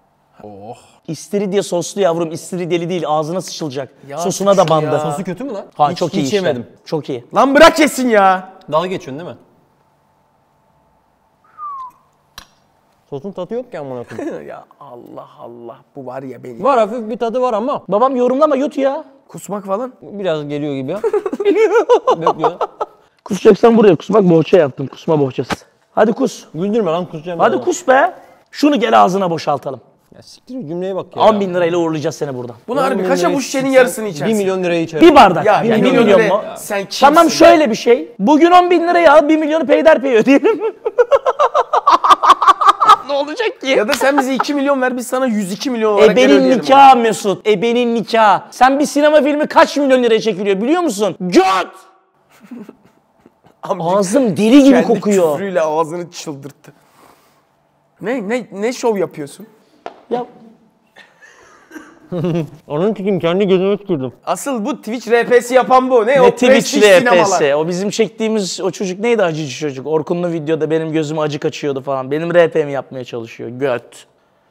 Speaker 1: İstiridye soslu yavrum. İstiridyeli değil ağzına sıçılacak.
Speaker 4: Ya
Speaker 1: Sosuna da
Speaker 4: şunu
Speaker 1: bandı.
Speaker 4: ya.
Speaker 3: Sosu kötü mü lan?
Speaker 1: Ha
Speaker 3: Hiç-
Speaker 1: çok iyi
Speaker 3: hiç
Speaker 1: işte.
Speaker 3: yemedim.
Speaker 1: Çok iyi.
Speaker 4: Lan bırak yesin ya.
Speaker 3: Dalga geçiyorsun değil mi? Sosun tadı yok ki amına koyayım.
Speaker 4: Ya Allah Allah bu var ya benim.
Speaker 3: Var, hafif bir tadı var ama
Speaker 1: Babam yorumlama, yut ya.
Speaker 4: Kusmak falan.
Speaker 3: biraz geliyor gibi ya. Bekliyor.
Speaker 1: Kusacaksan buraya kus. Bak bohça yaptım. Kusma bohçası. Hadi kus.
Speaker 3: Güldürme lan, kusacağım.
Speaker 1: Hadi
Speaker 3: ya.
Speaker 1: kus be. Şunu gel ağzına boşaltalım.
Speaker 3: Ya siktir cümleye bak ya.
Speaker 1: on bin lirayla uğurlayacağız seni buradan.
Speaker 4: Bunu harbi kaça bu şişenin yarısını içersin?
Speaker 3: bir milyon liraya içersin.
Speaker 1: Bir bardak.
Speaker 4: Ya
Speaker 1: bir
Speaker 4: bir
Speaker 1: milyon,
Speaker 4: milyon
Speaker 1: mu?
Speaker 4: lira. Sen kimsin
Speaker 1: Tamam
Speaker 4: be?
Speaker 1: şöyle bir şey. Bugün on bin lirayı al, bir milyonu peyderpey ödeyelim. Ne olacak ki?
Speaker 4: Ya da sen bize iki milyon ver, biz sana yüz iki milyon olarak geri
Speaker 1: Ebenin
Speaker 4: ödeyelim.
Speaker 1: nikahı Mesut. Ebenin nikahı. Sen bir sinema filmi kaç milyon liraya çekiliyor biliyor musun? Göt!
Speaker 4: Amcık
Speaker 1: Ağzım deli gibi
Speaker 4: kendi
Speaker 1: kokuyor.
Speaker 4: küfrüyle ağzını çıldırttı. Ne ne ne şov yapıyorsun?
Speaker 1: Ya
Speaker 3: Onun için kendi gözüme tükürdüm.
Speaker 4: Asıl bu Twitch R P'si yapan bu. Ne, o
Speaker 1: ne Twitch
Speaker 4: prestij
Speaker 1: R
Speaker 4: sinemalar.
Speaker 1: P'si. O bizim çektiğimiz o çocuk neydi, acıcı çocuk. Orkun'lu videoda benim gözüme acı kaçıyordu falan. Benim R P'mi yapmaya çalışıyor. Göt.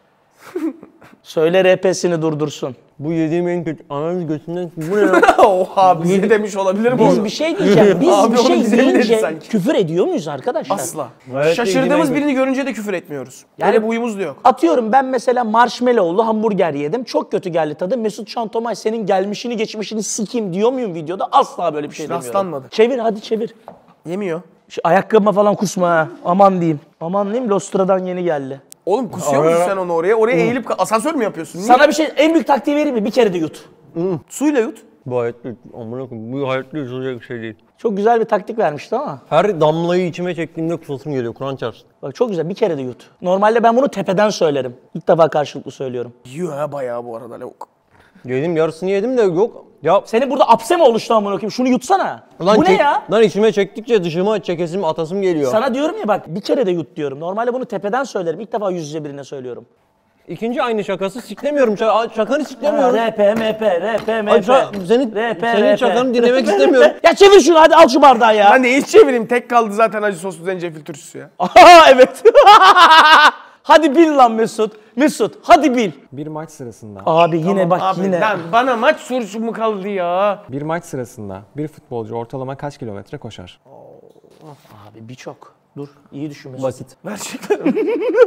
Speaker 1: Söyle R P'sini durdursun.
Speaker 3: Bu yediğim en kötü ananız götünden bu ne lan?
Speaker 4: Oha bize demiş olabilir mi
Speaker 1: Biz
Speaker 4: onu?
Speaker 1: bir şey diyeceğim. Biz
Speaker 4: Abi
Speaker 1: bir
Speaker 4: onu
Speaker 1: şey
Speaker 4: bize mi dedi
Speaker 1: yiyince
Speaker 4: sanki?
Speaker 1: küfür ediyor muyuz arkadaşlar?
Speaker 4: Asla.
Speaker 3: Gayet
Speaker 4: Şaşırdığımız
Speaker 3: iyi,
Speaker 4: birini görünce de küfür etmiyoruz.
Speaker 1: Yani-
Speaker 4: Öyle bir huyumuz da yok.
Speaker 1: Atıyorum ben mesela marshmallow'lu hamburger yedim. Çok kötü geldi tadı. Mesut Şantomay senin gelmişini geçmişini sikeyim diyor muyum videoda? Asla böyle bir şey demiyorum.
Speaker 4: rastlanmadı.
Speaker 1: Çevir hadi çevir.
Speaker 4: Yemiyor.
Speaker 1: Şu ayakkabıma falan kusma ha. Aman diyeyim. Aman diyeyim, Lostra'dan yeni geldi.
Speaker 4: Oğlum kusuyor musun sen onu oraya? Oraya eğilip ka- asansör mü yapıyorsun? Niye?
Speaker 1: Sana bir şey, en büyük taktiği vereyim mi? Bir kere de yut.
Speaker 4: Suyla yut.
Speaker 3: Bu hayatta amına koyayım. Bu hayatta üzülecek bir şey değil.
Speaker 1: Çok güzel bir taktik vermişti ama.
Speaker 3: Her damlayı içime çektiğimde kusasım geliyor. Kur'an çarpsın.
Speaker 1: Bak çok güzel, bir kere de yut. Normalde ben bunu tepeden söylerim. İlk defa karşılıklı söylüyorum.
Speaker 4: Yiyor ha bayağı bu arada lavuk.
Speaker 3: Yedim, yarısını yedim de yok. Ya
Speaker 1: Senin burada apse mi oluştu amına koyayım? Şunu yutsana.
Speaker 3: Ulan
Speaker 1: Bu ne
Speaker 3: çek-
Speaker 1: ya?
Speaker 3: Lan içime çektikçe dışıma çekesim, atasım geliyor.
Speaker 1: Sana diyorum ya bak, bir kere de yut diyorum. Normalde bunu tepeden söylerim. İlk defa yüz yüze birine söylüyorum.
Speaker 3: İkinci aynı şakası siklemiyorum. Şaka- Şakanı siklemiyorum.
Speaker 1: R P, M P, R P, M
Speaker 3: Ay,
Speaker 1: P.
Speaker 3: şa- senin,
Speaker 1: R P,
Speaker 3: senin
Speaker 1: R P.
Speaker 3: şakanı dinlemek istemiyorum.
Speaker 1: Ya çevir şunu hadi, al şu bardağı ya.
Speaker 4: Ben de hiç çevireyim. Tek kaldı zaten acı soslu zencefil turşusu ya.
Speaker 1: Aha evet. Hadi bil lan Mesut. Mesut hadi bil.
Speaker 5: Bir maç sırasında,
Speaker 1: Abi yine bak
Speaker 4: Abi
Speaker 1: yine.
Speaker 4: lan bana maç sorusu mu kaldı ya?
Speaker 5: bir maç sırasında bir futbolcu ortalama kaç kilometre koşar?
Speaker 1: Abi birçok. Dur iyi düşün Mesut.
Speaker 3: Basit.
Speaker 4: Ver şıkları.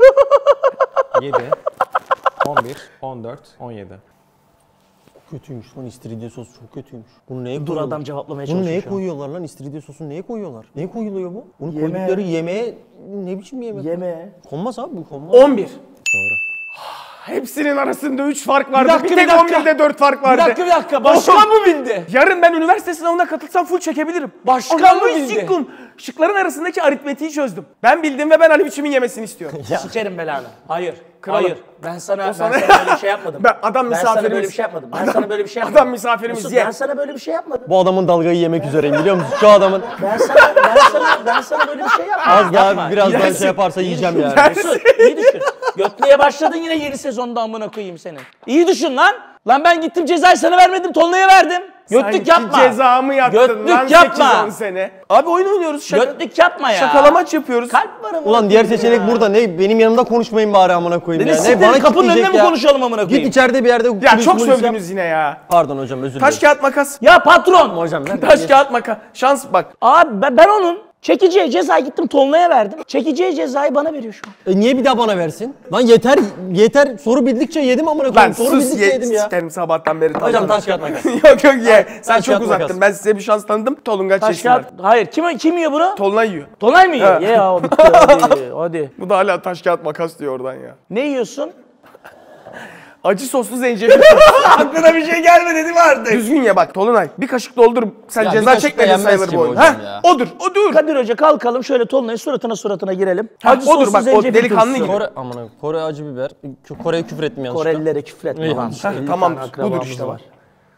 Speaker 5: yedi, on bir, on dört, on yedi.
Speaker 3: Kötüymüş lan, istiridye sosu çok kötüymüş. Bunu neye
Speaker 1: Dur
Speaker 3: koyuyorlar?
Speaker 1: adam cevaplamaya
Speaker 3: Bunu
Speaker 1: çalışıyor
Speaker 3: neye
Speaker 1: şu an.
Speaker 3: koyuyorlar lan? İstiridye sosunu neye koyuyorlar? Neye koyuluyor bu? Bunu
Speaker 1: Yemeğe.
Speaker 3: koydukları yemeğe ne biçim yemek?
Speaker 1: Yeme.
Speaker 3: Konmaz abi bu, konmaz.
Speaker 4: on bir.
Speaker 3: Doğru.
Speaker 4: Hepsinin arasında üç fark vardı.
Speaker 1: Bir dakika,
Speaker 4: bir tek
Speaker 1: bir dakika.
Speaker 4: on birde dört fark
Speaker 1: Bir
Speaker 4: vardı.
Speaker 1: dakika bir dakika. Başkan mı bildi?
Speaker 4: Yarın ben üniversite sınavına katılsam full çekebilirim.
Speaker 1: Başkan
Speaker 4: Ananı
Speaker 1: mı bildi?
Speaker 4: sikkum. Şıkların arasındaki aritmetiği çözdüm. Ben bildim ve ben Ali biçimin yemesini istiyorum.
Speaker 1: Sikerim belanı. Hayır.
Speaker 4: Kralım.
Speaker 1: Hayır. Ben sana, ben
Speaker 4: sana-
Speaker 1: sana böyle bir şey yapmadım.
Speaker 4: Ben- adam
Speaker 1: Ben sana böyle
Speaker 4: misafirimiz.
Speaker 1: bir şey yapmadım. Ben
Speaker 4: Adam-
Speaker 1: sana böyle bir şey
Speaker 4: adam
Speaker 1: yapmadım.
Speaker 4: misafirimiz,
Speaker 1: Mesut,
Speaker 4: ye.
Speaker 1: ben sana böyle bir şey yapmadım.
Speaker 3: Bu adamın dalgayı yemek üzereyim biliyor musun? Şu adamın
Speaker 1: Ben sana, ben sana, ben sana böyle bir şey yapmadım.
Speaker 3: az daha
Speaker 1: Yapma.
Speaker 3: biraz daha
Speaker 4: Yersin.
Speaker 3: şey yaparsa yiyeceğim
Speaker 1: düşün.
Speaker 3: yani.
Speaker 1: Mesut iyi düşün. Götlüğe başladın yine yeni sezonda amına koyayım senin. İyi düşün lan. Lan ben gittim cezayı sana vermedim, Tolunay'a verdim. Götlük
Speaker 4: Sanki
Speaker 1: yapma.
Speaker 4: cezamı yattın
Speaker 1: Götlük
Speaker 4: lan
Speaker 1: yapma.
Speaker 4: sekiz on sene. Abi oyun oynuyoruz. Şaka,
Speaker 1: Götlük yapma ya.
Speaker 4: şakalamaç yapıyoruz.
Speaker 1: Kalp var amına
Speaker 3: Ulan diğer
Speaker 1: koyayım
Speaker 3: seçenek
Speaker 1: ya.
Speaker 3: burada. Ne benim yanımda konuşmayın bari amına koyayım
Speaker 1: Beni
Speaker 3: ya. Ne
Speaker 1: siktirin,
Speaker 3: bana
Speaker 1: kapının
Speaker 3: kitleyecek
Speaker 1: önüne mi
Speaker 3: ya?
Speaker 1: konuşalım amına koyayım?
Speaker 3: Git içeride bir yerde
Speaker 4: Ya
Speaker 3: kulis
Speaker 4: çok
Speaker 3: mulis yap.
Speaker 4: sövdünüz yine ya.
Speaker 3: Pardon hocam, özür dilerim.
Speaker 4: Taş kağıt makas.
Speaker 1: Ya patron.
Speaker 3: Hocam ver.
Speaker 4: Taş kağıt makas. Şans bak.
Speaker 1: Abi ben, ben onun çekeceği cezayı gittim Tolunay'a verdim. Çekeceği cezayı bana veriyor şu an.
Speaker 3: E niye bir daha bana versin? Lan yeter yeter, soru bildikçe yedim amına
Speaker 4: Lan
Speaker 3: koyayım. Soru
Speaker 4: sus
Speaker 3: bildikçe
Speaker 4: ye.
Speaker 3: yedim ya.
Speaker 4: Sikerim sabahtan beri.
Speaker 3: Hocam taş kağıt makas.
Speaker 4: Yok yok ye. Sen
Speaker 3: taş
Speaker 4: çok
Speaker 3: kağıt
Speaker 4: uzattın.
Speaker 3: makas.
Speaker 4: Ben size bir şans tanıdım. Tolungaç
Speaker 1: Taş
Speaker 4: yesinler.
Speaker 1: kağıt. Hayır kim kim yiyor bunu?
Speaker 4: Tolunay yiyor.
Speaker 1: Tolunay mı yiyor?
Speaker 4: Evet.
Speaker 1: Ye ya o bitti hadi. Hadi.
Speaker 4: Bu da hala taş kağıt makas diyor oradan ya.
Speaker 1: Ne yiyorsun?
Speaker 4: Acı soslu zencefil.
Speaker 1: Aklına bir şey gelmedi değil mi artık?
Speaker 4: Düzgün ye bak Tolunay. Bir kaşık doldur. Sen
Speaker 3: Ya bir
Speaker 4: ceza
Speaker 3: kaşık da
Speaker 4: çekmedin
Speaker 3: yenmez
Speaker 4: sayılır
Speaker 3: ki
Speaker 4: bu
Speaker 3: bu
Speaker 4: oyun.
Speaker 3: hocam
Speaker 4: Ha?
Speaker 3: ya.
Speaker 4: Odur, odur.
Speaker 1: Kadir Hoca kalkalım şöyle Tolunay'ı suratına suratına girelim.
Speaker 4: Ha,
Speaker 1: Acı
Speaker 4: odur
Speaker 1: soslu
Speaker 4: bak, o
Speaker 1: zencefil
Speaker 4: delikanlı
Speaker 1: turşusu.
Speaker 4: gibi.
Speaker 3: Kore amına Kore acı biber. Kore'ye küfür ettim yanlışlıkla.
Speaker 1: Korelilere küfretme lan.
Speaker 3: Yanlış.
Speaker 1: elli
Speaker 4: Tamam,
Speaker 1: tane
Speaker 4: budur
Speaker 1: akrabamız
Speaker 4: işte
Speaker 1: var.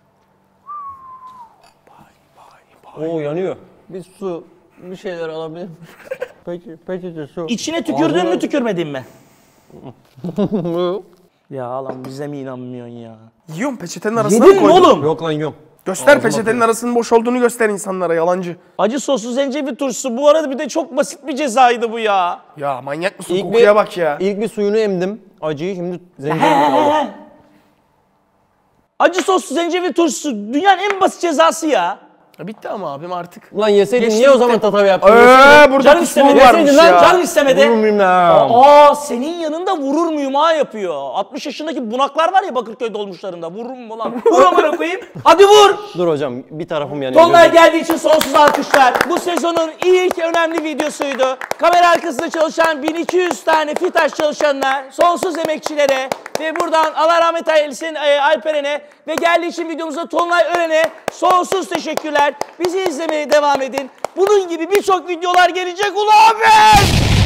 Speaker 3: Oo yanıyor. Bir su, bir şeyler alabilir miyim? Peki, peçete su.
Speaker 1: İçine tükürdün
Speaker 3: Ağzına-
Speaker 1: mü tükürmedin mi? Ya lan bize mi inanmıyorsun ya?
Speaker 4: Yiyorum peçetenin arasına
Speaker 1: Yedin
Speaker 4: mı
Speaker 1: mi
Speaker 4: koydun?
Speaker 1: oğlum?
Speaker 3: Yok lan yiyorum.
Speaker 4: Göster peçetenin arasının boş olduğunu göster insanlara yalancı.
Speaker 1: Acı soslu zencefil turşusu bu arada bir de çok basit bir cezaydı bu ya.
Speaker 4: Ya manyak mısın?
Speaker 3: İlk
Speaker 4: Kokuya
Speaker 3: bir-
Speaker 4: bak ya.
Speaker 3: İlk bir suyunu emdim. Acıyı şimdi zencefil aldım.
Speaker 1: Acı soslu zencefil turşusu dünyanın en basit cezası ya.
Speaker 4: Bitti ama abim artık.
Speaker 3: Ulan yeseydin
Speaker 4: Geçti
Speaker 3: niye o
Speaker 4: gitti.
Speaker 3: zaman tatav yaptın?
Speaker 4: Eee burada
Speaker 1: Canım
Speaker 4: kusmur
Speaker 1: istemedi.
Speaker 4: varmış
Speaker 1: Yeseydin lan,
Speaker 4: ya.
Speaker 1: canım istemedi.
Speaker 3: Vurur muyum lan?
Speaker 1: Aa senin yanında vurur muyum ha yapıyor. altmış yaşındaki bunaklar var ya Bakırköy dolmuşlarında. Vurur mu lan? Vur amına koyayım. Hadi vur.
Speaker 3: Dur hocam bir tarafım yanıyor.
Speaker 1: Tolunay geldiği için sonsuz alkışlar. Bu sezonun ilk önemli videosuydu. Kamera arkasında çalışan bin iki yüz tane FİTAŞ çalışanına, sonsuz emekçilere ve buradan Allah rahmet eylesin e, Alperen'e ve geldiği için videomuza Tolunay Ören'e sonsuz teşekkürler. Bizi izlemeye devam edin. Bunun gibi birçok videolar gelecek ulan abi.